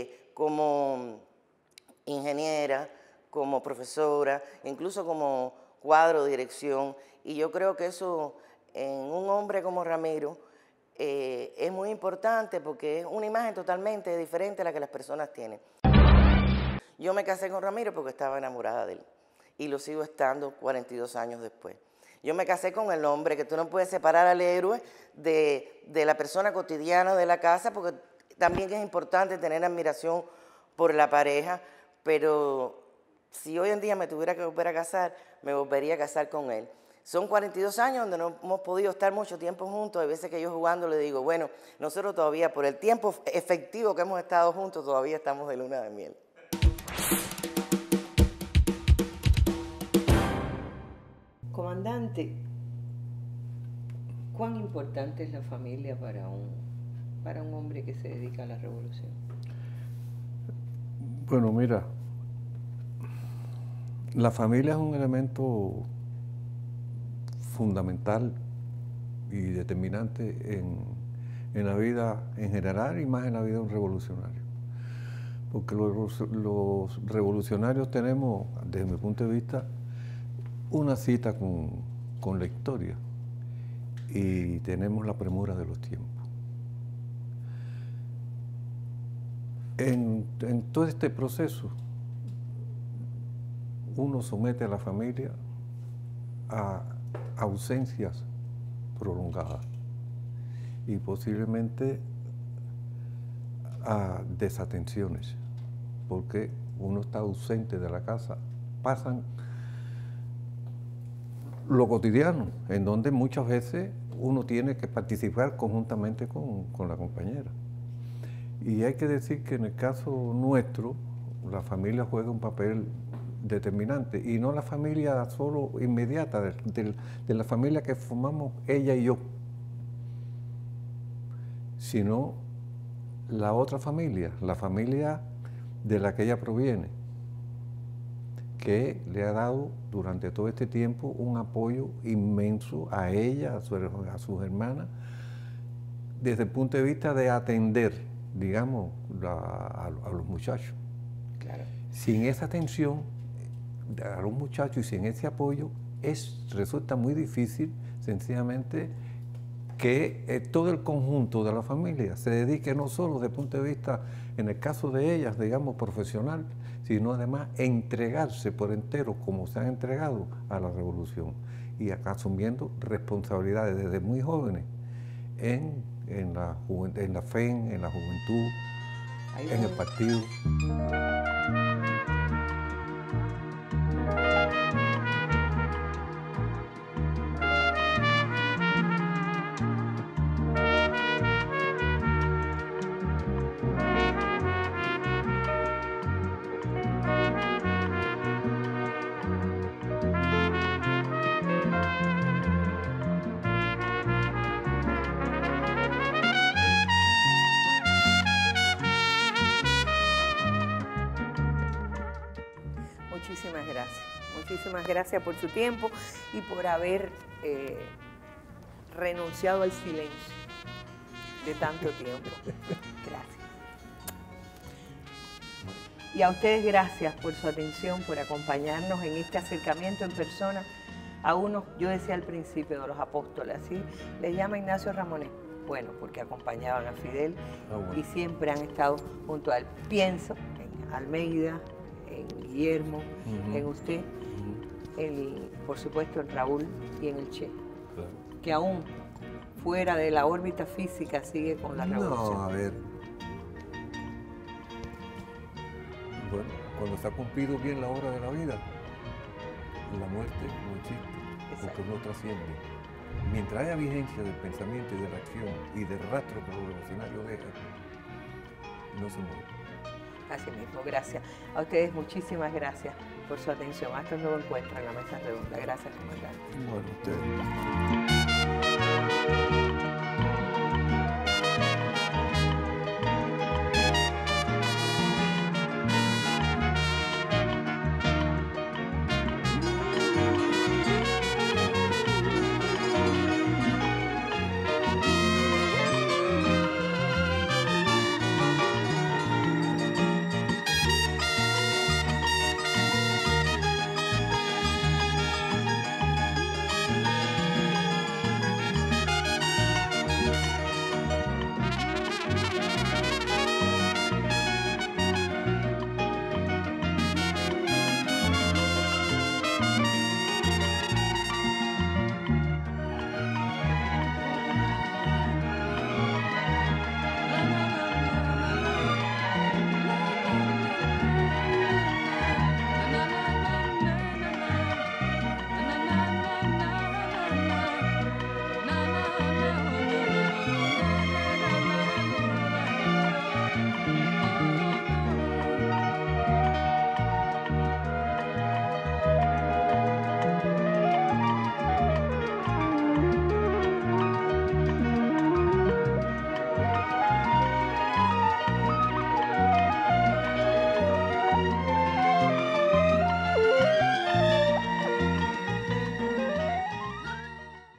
como ingeniera, como profesora, incluso como cuadro, dirección, y yo creo que eso en un hombre como Ramiro es muy importante porque es una imagen totalmente diferente a la que las personas tienen. Yo me casé con Ramiro porque estaba enamorada de él y lo sigo estando 42 años después. Yo me casé con el hombre, que tú no puedes separar al héroe de la persona cotidiana de la casa, porque también es importante tener admiración por la pareja, pero si hoy en día me tuviera que volver a casar, me volvería a casar con él. Son 42 años donde no hemos podido estar mucho tiempo juntos. Hay veces que yo jugando le digo, bueno, nosotros todavía, por el tiempo efectivo que hemos estado juntos, todavía estamos de luna de miel. Comandante, ¿cuán importante es la familia para un hombre que se dedica a la revolución? Bueno, mira, la familia es un elemento fundamental y determinante en la vida en general y más en la vida de un revolucionario. Porque los revolucionarios tenemos, desde mi punto de vista, una cita con la historia y tenemos la premura de los tiempos. En todo este proceso, uno somete a la familia a ausencias prolongadas y posiblemente a desatenciones, porque uno está ausente de la casa, pasan lo cotidiano, en donde muchas veces uno tiene que participar conjuntamente con la compañera. Y hay que decir que en el caso nuestro, la familia juega un papel determinante, y no la familia solo inmediata, de la familia que formamos ella y yo, sino la otra familia, la familia de la que ella proviene, que le ha dado durante todo este tiempo un apoyo inmenso a ella, a sus hermanas, desde el punto de vista de atender, digamos, a los muchachos. Claro. Sin esa atención a los muchachos y sin ese apoyo, resulta muy difícil, sencillamente, que todo el conjunto de la familia se dedique no solo desde el punto de vista, en el caso de ellas, digamos, profesional, sino además entregarse por entero, como se han entregado a la revolución, y acá asumiendo responsabilidades desde muy jóvenes en la fe, en la juventud, en el partido. Muchísimas gracias por su tiempo y por haber renunciado al silencio de tanto tiempo. Gracias. Y a ustedes gracias por su atención, por acompañarnos en este acercamiento en persona a uno, yo decía al principio, de los apóstoles, así les llama Ignacio Ramonet. Bueno, porque acompañaban a Fidel y siempre han estado junto a él. Pienso en Almeida, en Guillermo, en usted, por supuesto en Raúl y en el Che, claro, que aún fuera de la órbita física sigue con la revolución. No, a ver. Bueno, cuando se ha cumplido bien la hora de la vida, la muerte no existe, porque no trasciende. Mientras haya vigencia del pensamiento y de la acción y del rastro que los revolucionarios dejan, no se muere. Así mismo, gracias. A ustedes muchísimas gracias por su atención. Hasta un nuevo encuentro en la Mesa Redonda. Gracias, comandante. Bueno, ustedes.